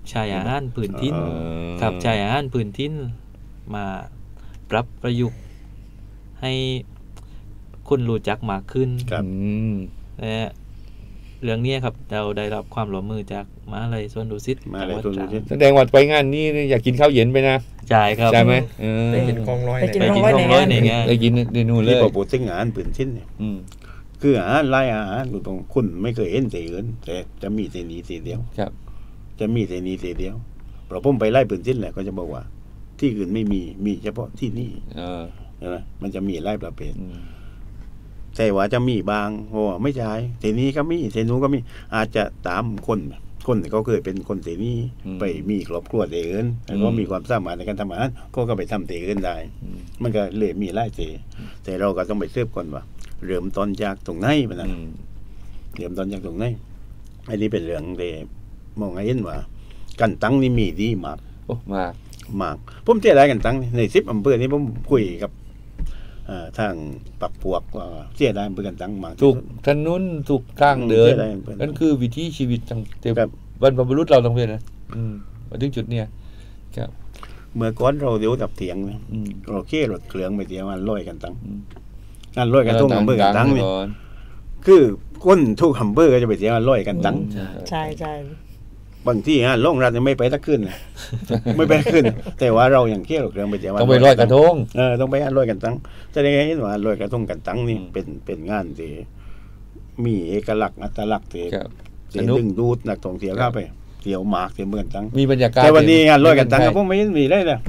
ชายอาหารพื้นถิ่นครับชายอาหารพื้นถิ่นมาปรับประยุกต์ให้คนรู้จักมากขึ้นและเรื่องนี้ครับเราได้รับความร่วมมือจากมหาวิทยาลัยสวนดุสิตแสดงว่าไปงานนี้อยากกินข้าวเย็นไปนะใช่ครับใช่ไหมไปกินของร้อยในงานไปกินในนู่นเลยที่บอกพูดถึงอาหารพื้นถิ่นเนี่ยคืออาหารหลายอาหารตรงคุณไม่เคยเห็นที่อื่นแต่จะมีที่นี้ที่เดียวจะมีที่นี้ที่เดียวเพราะผมไปไล่พื้นถิ่นแหละก็จะบอกว่าที่อื่นไม่มีเฉพาะที่นี่ใช่ไหมมันจะมีไล่ประเภทแต่ว่าจะมีบางโอ้ไม่ใช่ทีนี้ก็มีทีนู้นก็มีอาจจะตามคนเขาเคยเป็นคนทีนี้ไปมีครอบครัวเตือนแล้วก็มีความสามารถในการทำอาหารก็ไปทำเตือนได้มันก็เลยมีไล่เตแต่เราก็ต้องไปเทียบก่อนว่าเริ่มต้นจากตรงไหนมันนะเริ่มต้นจากตรงไหนอันนี้เป็นเรื่องที่มองเห็นว่ากันตั้งนี่มีดีมากมากผมเที่ยวได้กันตั้งใน10อำเภอนี้ผมคุยกับทางปักพวกเสียได้เพื่อกันตั้งมาถูกถนนถูกทางเดินนั่นคือวิถีชีวิตตั้งแต่บรรพบุรุษเราต้องเป็นนะมาถึงจุดเนี้ยครับเมื่อก่อนเราเดี๋ยวกับเถียงเราเขี่ยรถเครื่องไปเที่ยวงานลอยกันตั้งงานลอยกันทุ่งอำเภอกันตั้งนี่คือคนทุกอำเภอก็จะไปเที่ยวงานลอยกันตั้งใช่บางที่โรงรัฐไม่ไปตะขึ้นไม่ไปขึ้นแต่ว่าเราอย่างเที่ยวเรื่องไปเที่ยวต้องไปลอยกระทงต้องไปลอยกันตั้งจะได้เห็นว่าลอยกระทงกันตั้งนี่เป็นงานที่มีเอกลักษณ์อัตลักษณ์ที่ดึงดูดนักท่องเที่ยวเข้าไปเที่ยวหมากเที่ยวเมืองตั้งมีบรรยากาศแต่วันนี้งานลอยกันตั้งพวกไม่มีได้เลย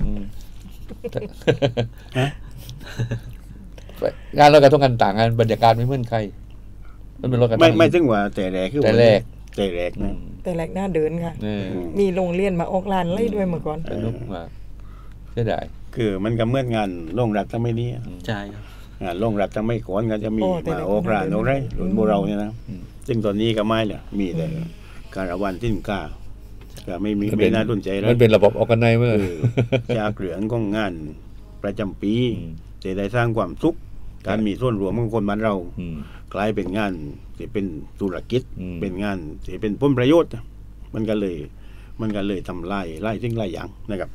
งานลอยกระทงกันต่างกันบรรยากาศไม่เหมือนใครมันเป็นลอยกระทงไม่ถึงว่าแต่แรกคือแต่แรกนะแต่แรกหน้าเดินค่ะมีโรงเรียนมาออกลานไล่ด้วยเมื่อก่อนสนุกมากเสียดายคือมันก็เหมือนงานโรงรัฐทั้งไม่นี้ใช่งานโรงรัฐทั้งไม่ก่อนก็จะมีมาออกลานโรงไรหลุนโบเราเนี่ยนะซึ่งตอนนี้ก็ไม่เลยมีแต่การอาวันที่1ก็ไม่มีไม่น่าสนใจแล้วมันเป็นระบบออกกันในเมื่อจากเหลืองของงานประจำปีจะได้สร้างความสุขการมีส่วนรวมของคนบ้านเรากลายเป็นงานที่เป็นธุรกิจเป็นงานที่เป็นผลประโยชน์มันก็เลยทำไล่ทิ้งไล่อย่างนะครับ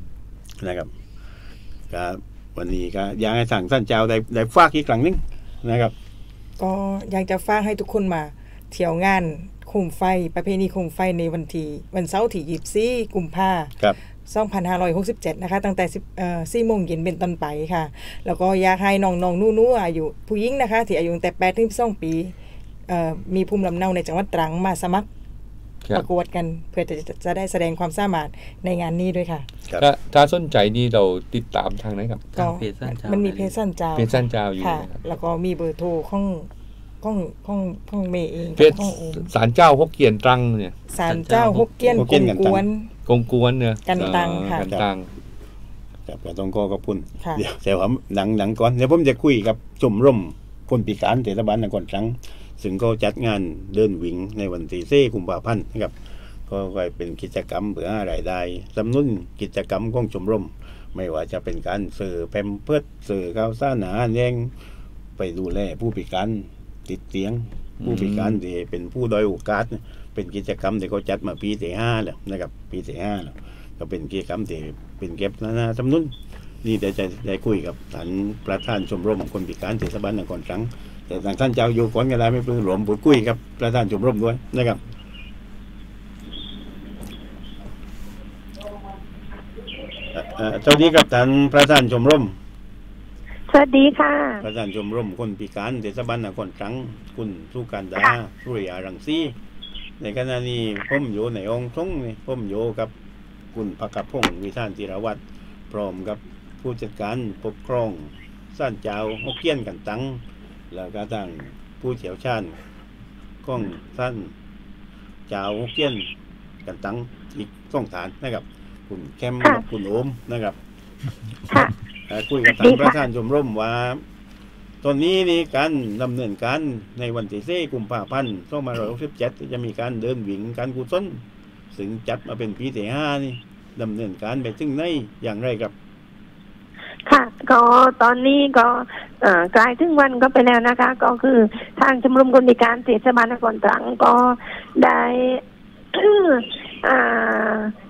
ก็วันนี้ก็อยากให้ทางท่านเจ้าได้ฝากอีกครั้งนึงนะครับก็อยากจะฝากให้ทุกคนมาเที่ยวงานโคมไฟประเพณีโคมไฟในวันเสาร์ที่24กุมภาพันธ์2567นะคะตั้งแต่4 โมงเย็นเป็นต้นไปค่ะแล้วก็อยากให้น้องๆนู่ๆอายุผู้หญิงนะคะที่อายุตั้งแต่8 ถึง 12 ปีมีภูมิลำเนาในจังหวัดตรังมาสมัครประกวดกันเพื่อจะได้แสดงความสามารถในงานนี้ด้วยค่ะถ้าสนใจนี่เราติดตามทางไหนครับมันมีเพจสั้นเจ้าอยู่ค่ะแล้วก็มีเบอร์โทรของเมย์เองเพจศาลเจ้าฮกเกี้ยนตรังเนี่ยศาลเจ้าฮกเกี้ยนกวนเนี่ยกันตังค่ะกันตังก็ต้องขอบคุณเดี๋ยวแต่ว่าหนังก่อนเดี๋ยวผมจะคุยกับชมรมคนพิการเทศบาลนครตรังซึ่งก็จัดงานเดินวิ่งในวันที่4 กุมภาพันธ์นะครับก็เป็นกิจกรรมเพื่อหารายได้สำนุนกิจกรรมของชมรมไม่ว่าจะเป็นการสื่อแพมเพิร์สสื่อข้าวสารอาหารแยงไปดูแลผู้พิการติดเตียงผู้พิการที่เป็นผู้ด้อยโอกาสเป็นกิจกรรมที่เขาจัดมาปีที่5แล้วนะครับปีที่5แล้วก็เป็นกิจกรรมที่เป็นเก็บนาสำนุนนี่แต่จะได้คุยกับท่านประธานชมรมคนพิการเทศบาลนครตรังแต่ทางท่านเจ้าอยู่ก่อนก็ได้ไม่เพิ่งหลวมพูดคุยกับประธานชมรมด้วยนะครับสวัสดีครับท่านประธานชมรมสวัสดีค่ะประธานชมรมคนพิการเทศบาลนครตรังคุณสุการดาสุริยารังสีในขณะนี้ผมอยู่ในองค์ทรงนี่ผมอยู่กับคุณภคพงศ์วิธานจิรวัตรพร้อมกับผู้จัดการปกครองศาลเจ้าฮกเกี้ยนกันตังแล้วก็ทางผู้เชี่ยวชาญของท่านเจ้าฮกเกี้ยนกันตังอีก2 ฐานนะครับคุณแคมกับคุณโอมนะครับคุยกับทางประธานชมรมว่าตอนนี้นี่การดำเนินการในวันที่4 กุมภาพันธ์2567จะมีการเดินวิ่งการกุศลซึ่งจัดมาเป็นปีที่5นี่ดำเนินการไปถึงไหนอย่างไรครับค่ะก็ตอนนี้ก็กลายถึงวันก็ไปแล้วนะคะก็คือทางชมรมคนพิการเทศบาลนครตรังก็ได้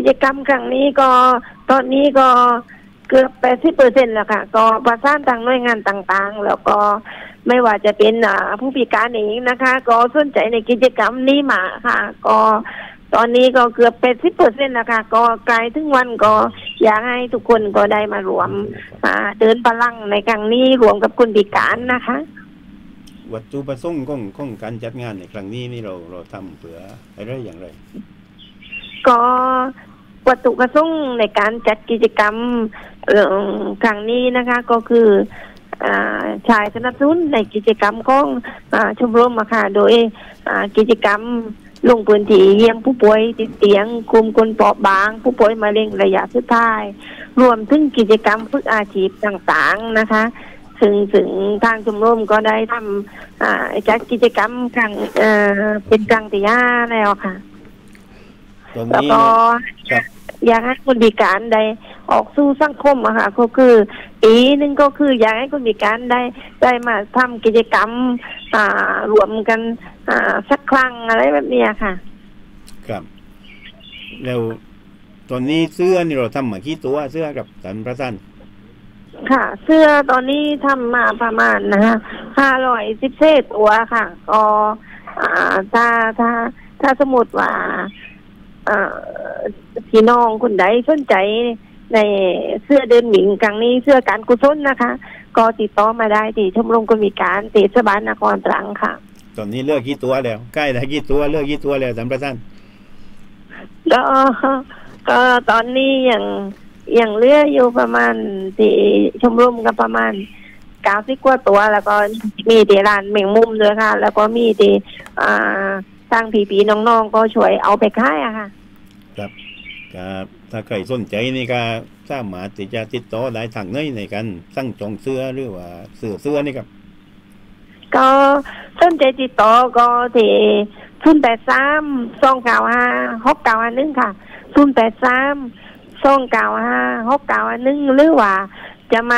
จกรรมครั้งนี้ก็ตอนนี้ก็เกือบ80%แล้วค่ะก็ประสานทางหน่วยงานต่างๆแล้วก็ไม่ว่าจะเป็นผู้พิการเองนะคะก็สนใจในกิจกรรมนี้มาค่ะก็ตอนนี้ก็เกือบ80%แล้วค่ะก็ใกล้ถึงวันก็อยากให้ทุกคนก็ได้มารวมเดินพลังในครั้งนี้รวมกับคนพิการนะคะวัตถุประสงค์ของการจัดงานในครั้งนี้นี่เราทำเพื่ออะไรอย่างไรก็วัตถุประสงค์ในการจัดกิจกรรมครั้งนี้นะคะก็คือชายสนับสนุนในกิจกรรมของชมรมค่ะโดยกิจกรรมลงพื้นที่เยี่ยมผู้ป่วยติดเตียงกลุ่มคนเปราะบางผู้ป่วยมะเร็งระยะสุดท้ายรวมถึงกิจกรรมฝึกอาชีพต่างๆนะคะซึ่งทางชมรมก็ได้ทำจัดกิจกรรมครั้งเป็นครั้งที่5แล้วค่ะแล้วก็อยากให้คนพิการได้ออกสู่สังคมอะค่ะก็คือปีนึงก็คืออยากให้คนพิการได้มาทำกิจกรรมรวมกันสักครั้งอะไรแบบนี้ค่ะครับแล้วตอนนี้เสื้อนี่เราทำมากี่ตัวเสื้อกับท่านประธานค่ะเสื้อตอนนี้ทำมาประมาณ514ตัวค่ะก็ถ้าสมมติว่าพี่น้องคนใดสนใจในเสื้อเดินหมิงครั้งนี้เสื้อการกุศลนะคะก็ติดต่อมาได้ที่ชมรมคนพิการเทศบาลนครตรังค่ะตอนนี้เลือกกี่ตัวแล้วใกล้ได้กี่ตัวเลือกกี่ตัวแล้วท่านประธานก็ตอนนี้อย่างเลือกอยู่ประมาณที่ชมรมกับประมาณ90 กว่าตัวแล้วก็มีที่ร้านเม่งมุมด้วยค่ะแล้วก็มีที่ทางพี่ๆน้องๆก็ช่วยเอาไปขายอะค่ะครับถ้าใครสนใจนี่ก็สามารถที่จะติดต่อได้ทางไหนในการสั่งจองเสื้อหรือว่าเสื้อนี่ครับก็สนใจติดต่อก็ที่083-295-6951ค่ะ083-295-6951หรือว่าจะมา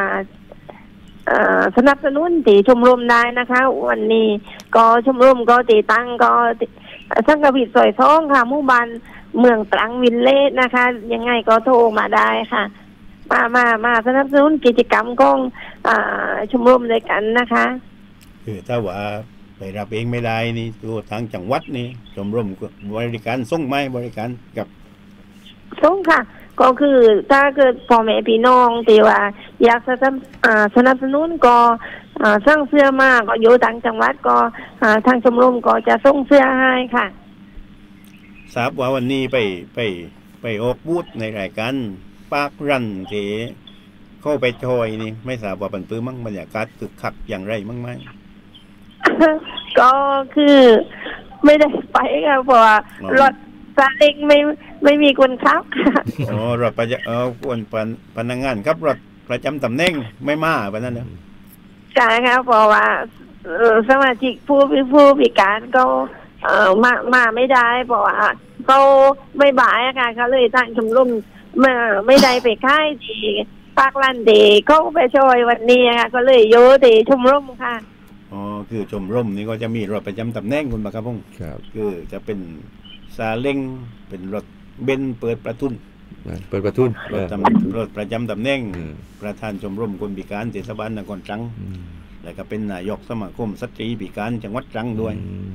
สนับสนุนตีชมรมได้นะคะวันนี้ก็ชมรมก็ตีตั้งก็สังกะผิดซอยท้องค่ะหมู่บ้านเมืองตรังวินเลสนะคะยังไงก็โทรมาได้ค่ะมาสนับสนุนกิจกรรมของชมรมด้วยกันนะคะคือถ้าว่าไปรับเองไม่ได้นี่ตัวทางจังหวัดนี่ชมรมบริการส่งไหมบริการกับส่งค่ะก็คือถ้าเกิดพ่อแม่พี่น้องที่ว่าอยากสนับสนุนก็สร้างเสื้อมาก็อยู่ต่างจังหวัดก็ทางชมรมก็จะส่งเสื้อให้ค่ะทราบว่าวันนี้ไปออกบูธในรายการปากรันเทเข้าไปชอยนี่ไม่ทราบว่าปันปื้มมั้งบรรยากาศคึกคักอย่างไรมั้งไหมก็คือไม่ได้ไปค่ะเพราะว่ารถซาเล้งไม่มีคนขับอ๋อรถคนพนักงานครับรถประจำตำแหน่งไม่มาแบบนั้นนะใช่ครับเพราะว่าสมาชิกผู้พิการก็มาไม่ได้เพราะว่าเขาไม่บ่ายค่ะเขาเลยทางชมรมไม่ได้ไปค่ายที่ปากลันเดเขาไปช่วยวันนี้ค่ะก็เลยโยที่ชมรมค่ะอ๋อคือชมรมนี่ก็จะมีรถประจำตำแหน่งคุณบักครับพงศ์คือจะเป็นซาเล้งเป็นรถเบนซ์เปิดประทุนรถประจำตำแหน่งประธานชมรมคนพิการเทศบาลนครตรังแล้วก็เป็นนายกสมาคมสตรีพิการจังหวัดตรังด้วย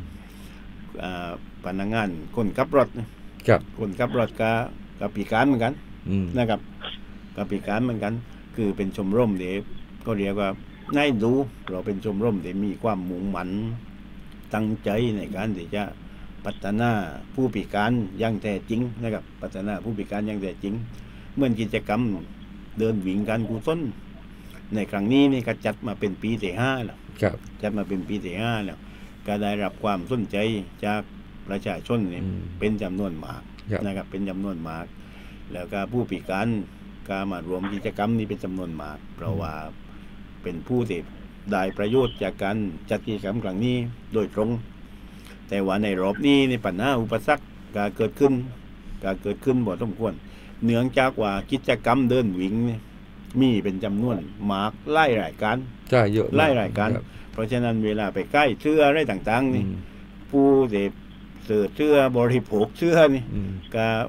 พนักงานคนขับรถคนขับรถกับพิการเหมือนกันนะครับกับพิการเหมือนกันคือเป็นชมรมเด็กก็เรียกว่าง่ายดูเราเป็นชมรมที่มีความมุ่งมั่นตั้งใจในการที่จะพัฒนาผู้พิการอย่างแท้จริงนะครับพัฒนาผู้พิการอย่างแท้จริงเหมือนกิจกรรมเดินวิ่งการกุศลในครั้งนี้นี่ก็จัดมาเป็นปีที่5แล้วจัดมาเป็นปีที่5แล้วก็ได้รับความสนใจจากประชาชนนี่เป็นจำนวนมากนะครับเป็นจำนวนมากแล้วก็ผู้พิการก็มารวมกิจกรรมนี้เป็นจำนวนมากเพราะว่าเป็นผู้ที่ได้ประโยชน์จากการจัดกิจกรรมครั้งนี้โดยตรงแต่ว่าในรอบนี้ในปัญหาอุปสรรคก็เกิดขึ้นบ่สมควรเนื่องจากว่ากิจกรรมเดินวิ่งมีเป็นจำนวนมากไล่รายการเยอะไล่รายการเพราะฉะนั้นเวลาไปใกล้เสื้ออะไรต่างๆนี่ผู้ที่เสื้อบริโภคเสื้อนี่ก็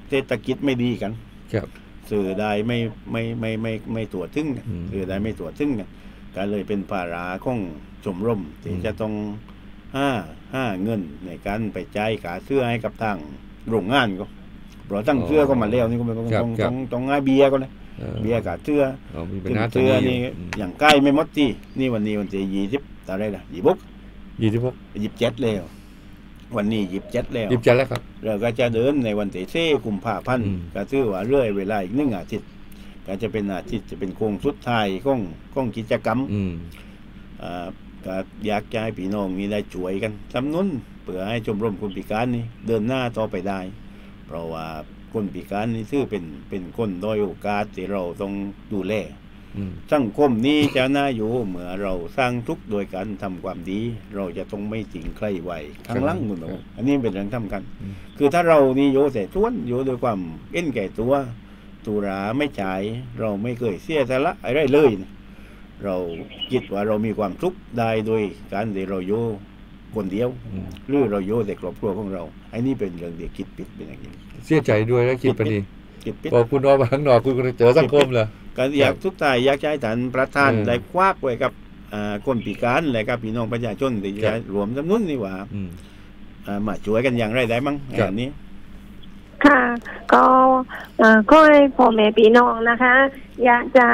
เศรษฐกิจไม่ดีกันครับสื่อได้ไม่ตรวจถึงสื่อได้ไม่ตรวจถึงกันก็เลยเป็นภาระของชมรมที่จะต้องห้าเงินในการไปจ่ายค่าเสื้อให้กับทางโรงงานก็เพราะตั้งเสื้อก็มาแล้วนี่ก็ต้องง่ายเบียร์ก็นะเบียร์กับเสื้อเสื้อนี่อย่างใกล้ไม่มดที่นี่วันนี้วันที่20อะไรล่ะ27แล้ววันนี้27แล้วครับเราก็จะเดินในวันที่4กุมภาพันธ์ก็ถือว่าเรื่อยเวลาอีก1อาทิตย์ก็จะเป็นอาทิตย์จะเป็นโค้งสุดท้ายของกิจกรรมก็อยากจะให้พี่น้องนี่ได้ช่วยกันสำนุนเพื่อให้ชมรมคนพิการนี่เดินหน้าต่อไปได้เพราะว่าคนพิการนี่ถือเป็นคนด้อยโอกาสที่เราต้องดูแลสังคมนี้จะน่าอยู่เมื่อเราสร้างทุกข์โดยการทำความดีเราจะต้องไม่ทิ้งใครไว้ข้างหลังมันอันนี้เป็นเรื่องสำคัญคือถ้าเรานี่โยแต่ท้วนโยโดยความเอ็นแก่ตัวตุราไม่จ่ายเราไม่เคยเสียสละอะไรเลยเราคิดว่าเรามีความทุกข์ได้โดยการที่เราโยคนเดียวหรือเราโยแต่ครอบครัวของเราไอ้นี่เป็นเรื่องเด็กคิดปิดเป็นอย่างนี้เสียใจด้วยแล้วคิดไปนี่พอคุณออกมาข้างนอกคุณก็เจอสังคมเลยก็อยากทุกท่านอยากให้ท่านประธานได้ควักไว้กับคนพิการและกับพี่น้องประชาชนที่จะรวมจำนวนนี่ว่ามาช่วยกันอย่างไรได้มั้งอันนี้ค่ะก็ให้พ่อแม่พี่น้องนะคะอยากจะ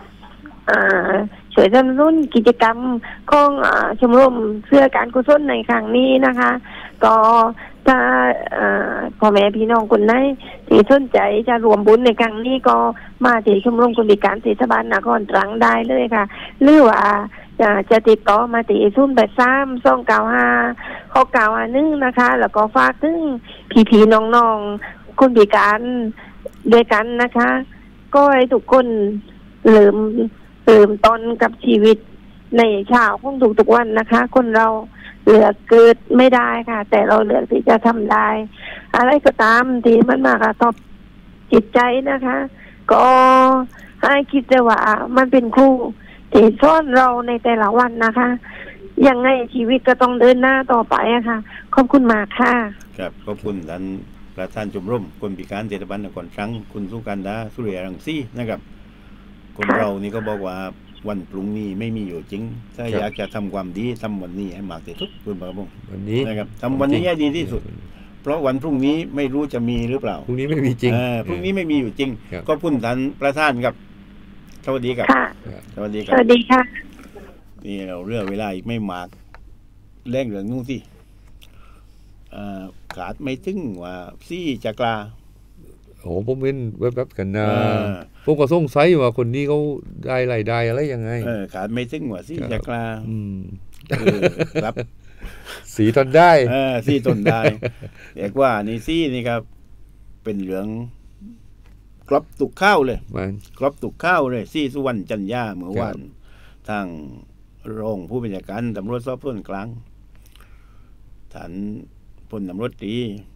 ช่วยสนับสนุนกิจกรรมของชมรมเพื่อการกุศลในครั้งนี้นะคะก็ถ้าพ่อแม่พี่น้องคนไหนที่สนใจจะรวมบุญในครั้งนี้ก็มาที่ชมรมคนพิการเทศบาลนครตรังได้เลยค่ะหรือว่าจะติดต่อมาที่0832956951นะคะแล้วก็ฝากถึงพี่ๆน้องๆคนพิการด้วยกันนะคะก็ให้ทุกคนเริ่มต้นกับชีวิตในเช้าของทุกๆวันนะคะคนเราเหลือเกิดไม่ได้ค่ะแต่เราเหลือที่จะทำได้อะไรก็ตามที่มันมากระทบจิตใจนะคะก็ให้คิดว่ามันเป็นครูที่สอนเราในแต่ละวันนะคะยังไงชีวิตก็ต้องเดินหน้าต่อไปอะค่ะขอบคุณมากค่ะครับขอบคุณท่านประธานชมรมคนพิการเทศบาลนครตรังคุณสุกันดาสุริยรังสีนะครับคนเรานี่ก็บอกว่าวันพรุ่งนี้ไม่มีอยู่จริงถ้าอยากจะทำความดีทำวันนี้ให้มากที่สุดคุณประพงศ์วันนี้นะครับทำวันนี้ให้ดีที่สุดเพราะวันพรุ่งนี้ไม่รู้จะมีหรือเปล่าพรุ่งนี้ไม่มีจริงพรุ่งนี้ไม่มีอยู่จริงก็พูดท่านประธานครับสวัสดีครับสวัสดีครับสวัสดีค่ะนี่เราเรื่องเวลาอีกไม่มากเร่งเรื่องนู้นที่ขาดไม่ถึงว่าซี่จักราโอ้ผมเป็นเว็บกันนะผมก็สงสัยว่าคนนี้เขาได้รายได้อะไรยังไงขาดไม่ถึงว่าซี่จักราครับสีทนได้ซี่ทนได้แต่ว่านี่ซี่นี่ครับเป็นเหลืองครบตุกข้าวเลยครบตุกข้าวเลยซี่สุวรรณจันยาเมื่อวานทางรองผู้บัญชาการตำรวจสอบสวนกลางฐานพลตำรวจตรี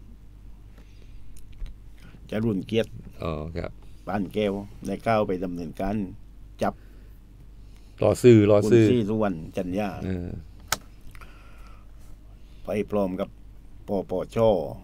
จรุนเกียรติบ้านแก้วได้เข้าไปดำเนินการจับรอซื้อคุณซี่สุวรรณจันยาไปพร้อมกับปปช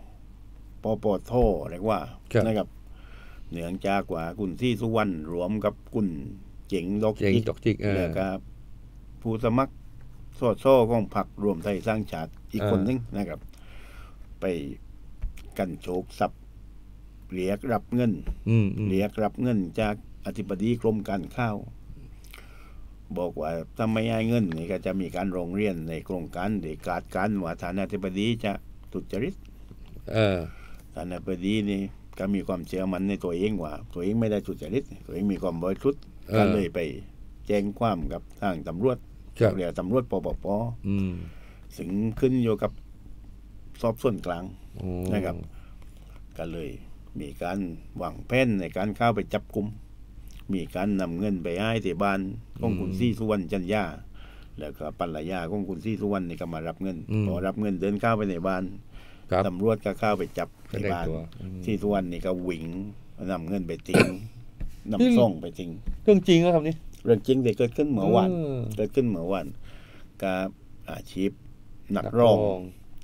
เรียกว่านะครับเนื่องจากว่าคุณซี่สุวรรณรวมกับคุณเจ๋งดอกจิกแล้วก็ผู้สมัครสอดซ้อของพรรครวมไทยสร้างชาติอีกคนนึงนะครับไปกันโชกทรัพย์เรียกรับเงินจากอธิบดีกรมการข้าวบอกว่าถ้าไม่ให้เงินนี่ก็จะมีการโรงเรียนในโครงการเด็กขาดการว่าฐานะอธิบดีจะทุจริตฐานะอธิบดีนี่ก็มีความเชื่อมั่นในตัวเองว่าตัวเองไม่ได้ทุจริตตัวเองมีความบริสุทธิ์ก็เลยไปแจ้งความกับทางตำรวจเรียกตำรวจปปซึ่งขึ้นอยู่กับสอบสวนกลางนะครับก็เลยมีการวางแผนในการเข้าไปจับกุมมีการนำเงินไปให้ที่บ้านของคุณซี่สุวรรณจันยาแล้วก็ภรรยาของคุณซี่สุวรรณนี่ก็มารับเงินพอรับเงินเดินเข้าไปในบ้านตำรวจก็เข้าไปจับในบ้านซี่สุวรรณนี่ก็วิ่งนำเงินไปทิ้งนำซ่องไปทิ้งเรื่องจริงครับนี่เรื่องจริงที่เกิดขึ้นเมื่อวานกับอาชีพนักร้อง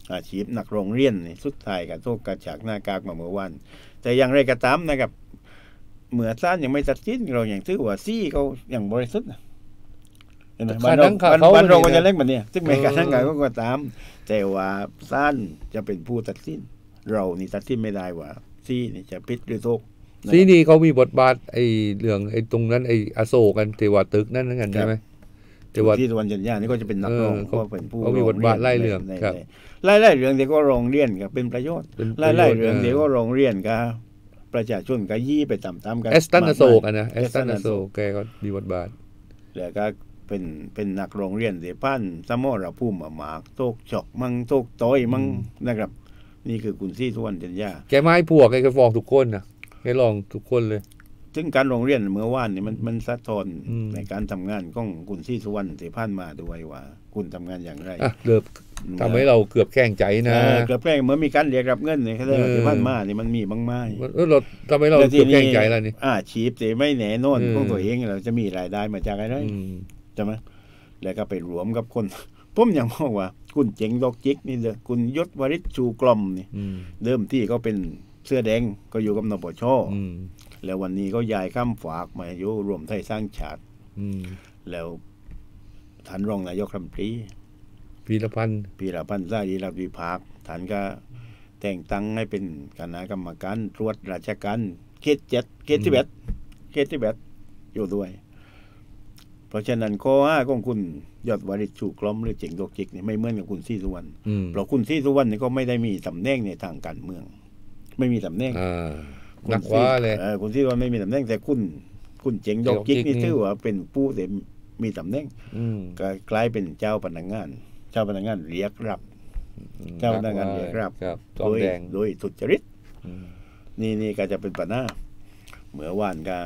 อาชีพนักโรงเรียนนี่สุดท้ายก็โทษกระจากหน้ากากมาเมื่อวันแต่อย่างไรก็ตามนะครับเมื่อศาลยังไม่ตัดสินเราอย่างถือว่าซี่เขาอย่างบริสุทธิ์บ้านเราก็จะเล่นแบบนี้ซึ่งในการทั้งการก็ตามแต่ว่าศาลจะเป็นผู้ตัดสินเรานี่ตัดสินไม่ได้ว่าซี่นี่จะผิดหรือถูกซี่นี่เขามีบทบาทไอ้เรื่องไอ้ตรงนั้นไอ้อโศกกันเทวาตึกนั่นกันใช่ไหมแต่ว่าที่ตะวันจันทร์นี่ก็จะเป็นนักร้องเขาเป็นผู้มีบทบาทไล่เรื่องครับไล่เรื่องเดี๋ยวก็โรงเรียนก็เป็นประโยชน์ไล่เรื่องเดี๋ยวก็โรงเรียนก็ประชาชนก็ยี่ไปตามกันเอสตันอโศกนะเอสตันอโศกแกก็มีบทบาทแล้วก็เป็นนักโรงเรียนเดี๋ยวพันสมรภูมิหมากโตกฉอกมั่งโตกต้อยมั่งนะครับนี่คือคุณซี่ทวนจันยาแกไม้พวกแกก็ฟ้องทุกคนนะแกลองทุกคนเลยซึ่งการโรงเรียนเมื่อวานนี่มันสะท้อนในการทำงานของคุณซี่ทวนที่ผ่านมาด้วยว่าคุณทำงานอย่างไรเกือบทำให้เราเกือบแข่งใจนะเกือบแข่งเมื่อมีการเรียกรับเงินเนี่ยที่ผ่านมานี่มันมีบางไม้เราทำให้เราเกือบแข่งใจแล้วนี่ชีพแต่ไม่แน่นอนของตัวเองเราจะมีรายได้มาจากอะไรใช่ไหมแล้วก็ไปรวมกับคนผมยังมองว่าคุณเจ๋งดอกจิกนี่เลยคุณยศวริศชูกลมนี่เดิมที่เขาเป็นเสื้อแดงก็อยู่กับนปช.แล้ววันนี้ก็ย้ายข้ามฝากมาอยู่รวมไทยสร้างชาติแล้วท่านรองนายกรัฐมนตรีพีรพันธ์สารีรัตน์วิภาคท่านก็แต่งตั้งให้เป็นคณะกรรมการตรวจราชการเขต7เขต11อยู่ด้วยเพราะฉะนั้นข้อ5ของคุณยอดวริศชูกลมหรือเจ๋งดอกจิกนี่ไม่เหมือนกับคุณซี่สุวรรณเพราะคุณซี่สุวรรณนี่ก็ไม่ได้มีตำแหน่งในทางการเมืองไม่มีตำแหน่งนักว่าเลยคุณซี่สุวรรณไม่มีตำแหน่งแต่คุณเจ๋งดอกจิกนี่ถือว่าเป็นผู้ที่มีตำแหน่งก็กลายเป็นเจ้าพนักงานเรียกรับเจ้าพนักงานเรียกรับโดยทุจริตนี่ก็จะเป็นปัญหาเมื่อวานก็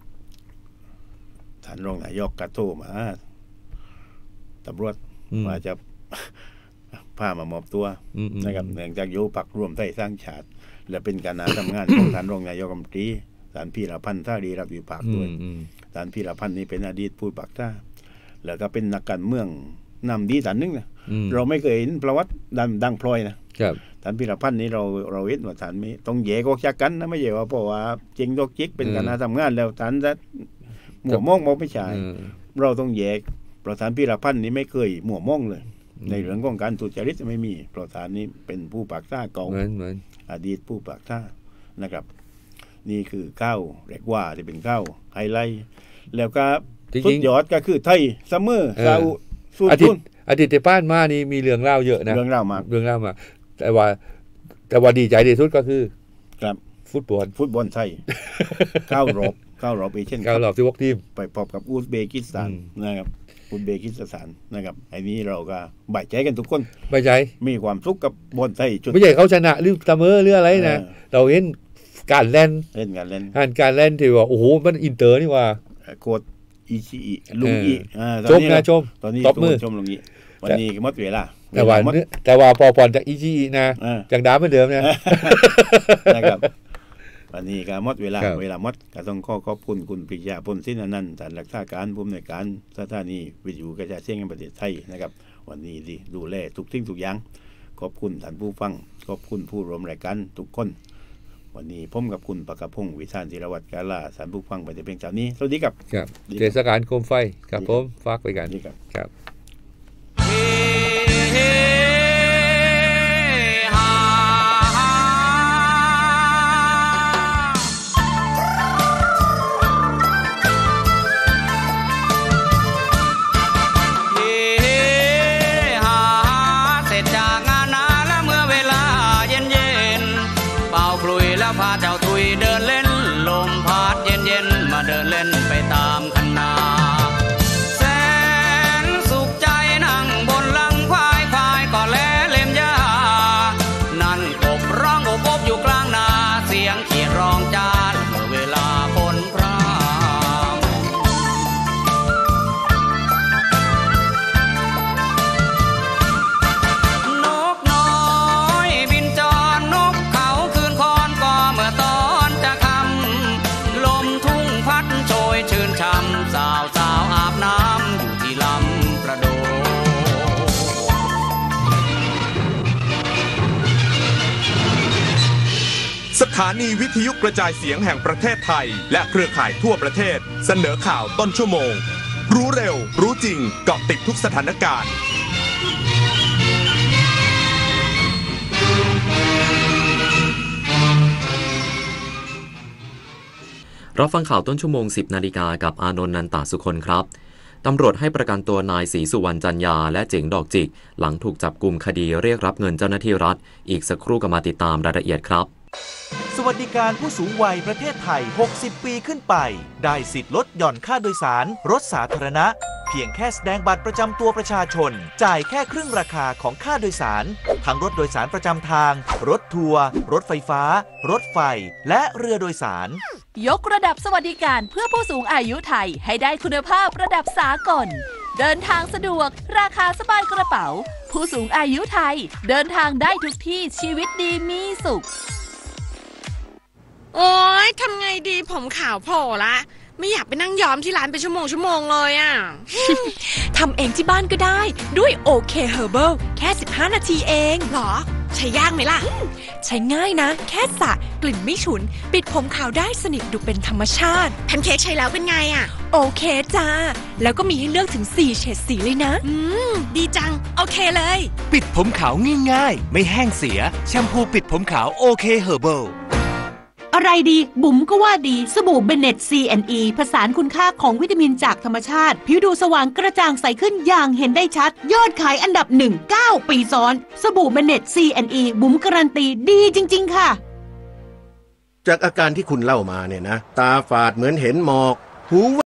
ท่านรองนายกกระโทรมาตำรวจว่าจะพามามอบตัวนะครับเนื่องจากอยู่พรรครวมไทยสร้างชาติและเป็นการทำงานของท่านรองนายกรัฐมนตรีท่านพีรพันธ์สารีรัตน์วิภาคด้วยท่านพีรพันธ์นี่เป็นอดีตผู้ปากท่าแล้วก็เป็นนักการเมืองนำดีท่านนึงนะเราไม่เคยเห็นประวัติดังพลอยนะท่านพีรพันธ์นี่เราเห็นว่าท่านไม่ต้องแยกออกจากกันนะไม่ใช่ว่าเพราะว่าเจงดอกจิกเป็นการทำงานแล้วท่านจะหมู่ม่องบอกไม่ใช่เราต้องแยกประธานพีรพันธ์นี่ไม่เคยหมู่ม่องเลยในเรื่องของการทุจริตไม่มีประธานนี้เป็นผู้ปากท่าเก่าอดีตผู้ปากท่านะครับนี่คือข้าวแรกว่าที่เป็นข้าวไฮไลท์แล้วก็สุดยอดก็คือไทยเสมอซาอุสูนทุนอดีตที่ผ่านมานี่มีเรื่องเล่าเยอะนะเรื่องเล่ามาแต่ว่าดีใจที่สุดก็คือครับฟุตบอลไทยก้าวรอบเอเชียนก้าวรอบที่วอกทีมไปพบกับอุซเบกิสถานนะครับอุซเบกิสถานนะครับไอ้นี้เราก็บ่ายใจกันทุกคนบ่ายใจมีความสุขกับบอลไทยไม่ใช่เขาชนะหรือเสมอหรืออะไรนะเราเห็นการเล่นที่ว่าโอ้โหมันอินเตอร์นี่ว่าโค้ชอิชิอิลุงอิชมตอนนี้ชมลุงอิวันนี้หมดเวลาแต่ว่าพอปอนจากอิชิอินะจากดาเหมือนเดิมนะนะครับวันนี้ก็หมดเวลาหมดก็ต้องขอบคุณคุณปริยาพลสินอนันต์ท่านรักษาการผู้อำนวยการสถานีวิทยุกระจายเสียงแห่งประเทศไทยนะครับวันนี้ดูแลทุกสิ่งทุกอย่างขอบคุณท่านผู้ฟังขอบคุณผู้ร่วมรายการทุกคนวันนี้ผมกับคุณปกพงศ์วิชาญศิรวัตรกาลาสารผู้ฟังไปแต่เพียงเท่านี้สวัสดีครับเทศกาลโคมไฟครับผมฝากไปกันครับเดินเล่นไปตามคันนาแสนสุขใจนั่งบนหลังควายสถานีวิทยุกระจายเสียงแห่งประเทศไทยและเครือข่ายทั่วประเทศเสนอข่าวต้นชั่วโมงรู้เร็วรู้จริงเกาะติดทุกสถานการณ์รับฟังข่าวต้นชั่วโมง 10 นาฬิกากับอานนท์ นันตสุคนครับตำรวจให้ประกันตัวนายศรีสุวรรณจันยาและเจ๋งดอกจิกหลังถูกจับกุมคดีเรียกรับเงินเจ้าหน้าที่รัฐอีกสักครู่ก็มาติดตามรายละเอียดครับสวัสดิการผู้สูงวัยประเทศไทย60 ปีขึ้นไปได้สิทธิ์ลดหย่อนค่าโดยสารรถสาธารณะเพียงแค่แสดงบัตรประจำตัวประชาชนจ่ายแค่ครึ่งราคาของค่าโดยสารทั้งรถโดยสารประจำทางรถทัวร์รถไฟฟ้ารถไฟและเรือโดยสารยกระดับสวัสดิการเพื่อผู้สูงอายุไทยให้ได้คุณภาพระดับสากลเดินทางสะดวกราคาสบายกระเป๋าผู้สูงอายุไทยเดินทางได้ทุกที่ชีวิตดีมีสุขโอ๊ยทำไงดีผมขาวโผล่ละไม่อยากไปนั่งย้อมที่ร้านเป็นชั่วโมงเลยอ่ะทำเองที่บ้านก็ได้ด้วยโอเคเฮอร์เบิลแค่15 นาทีเองหรอใช้ยากไหมล่ะใช้ง่ายนะแค่สระกลิ่นไม่ฉุนปิดผมขาวได้สนิทดูเป็นธรรมชาติแพนเค้กใช้แล้วเป็นไงอ่ะโอเคจ้าแล้วก็มีให้เลือกถึง4เฉดสีเลยนะดีจังโอเคเลยปิดผมขาวง่ายๆไม่แห้งเสียแชมพูปิดผมขาวโอเคเฮอร์เบิลอะไรดีบุ๋มก็ว่าดีสบู่เบเน็ต C&E ผสานคุณค่าของวิตามินจากธรรมชาติผิวดูสว่างกระจ่างใสขึ้นอย่างเห็นได้ชัดยอดขายอันดับ1 9 ปีซ้อนสบู่เบเน็ต C&E บุ๋มการันตีดีจริงๆค่ะจากอาการที่คุณเล่ามาเนี่ยนะตาฝาดเหมือนเห็นหมอกหู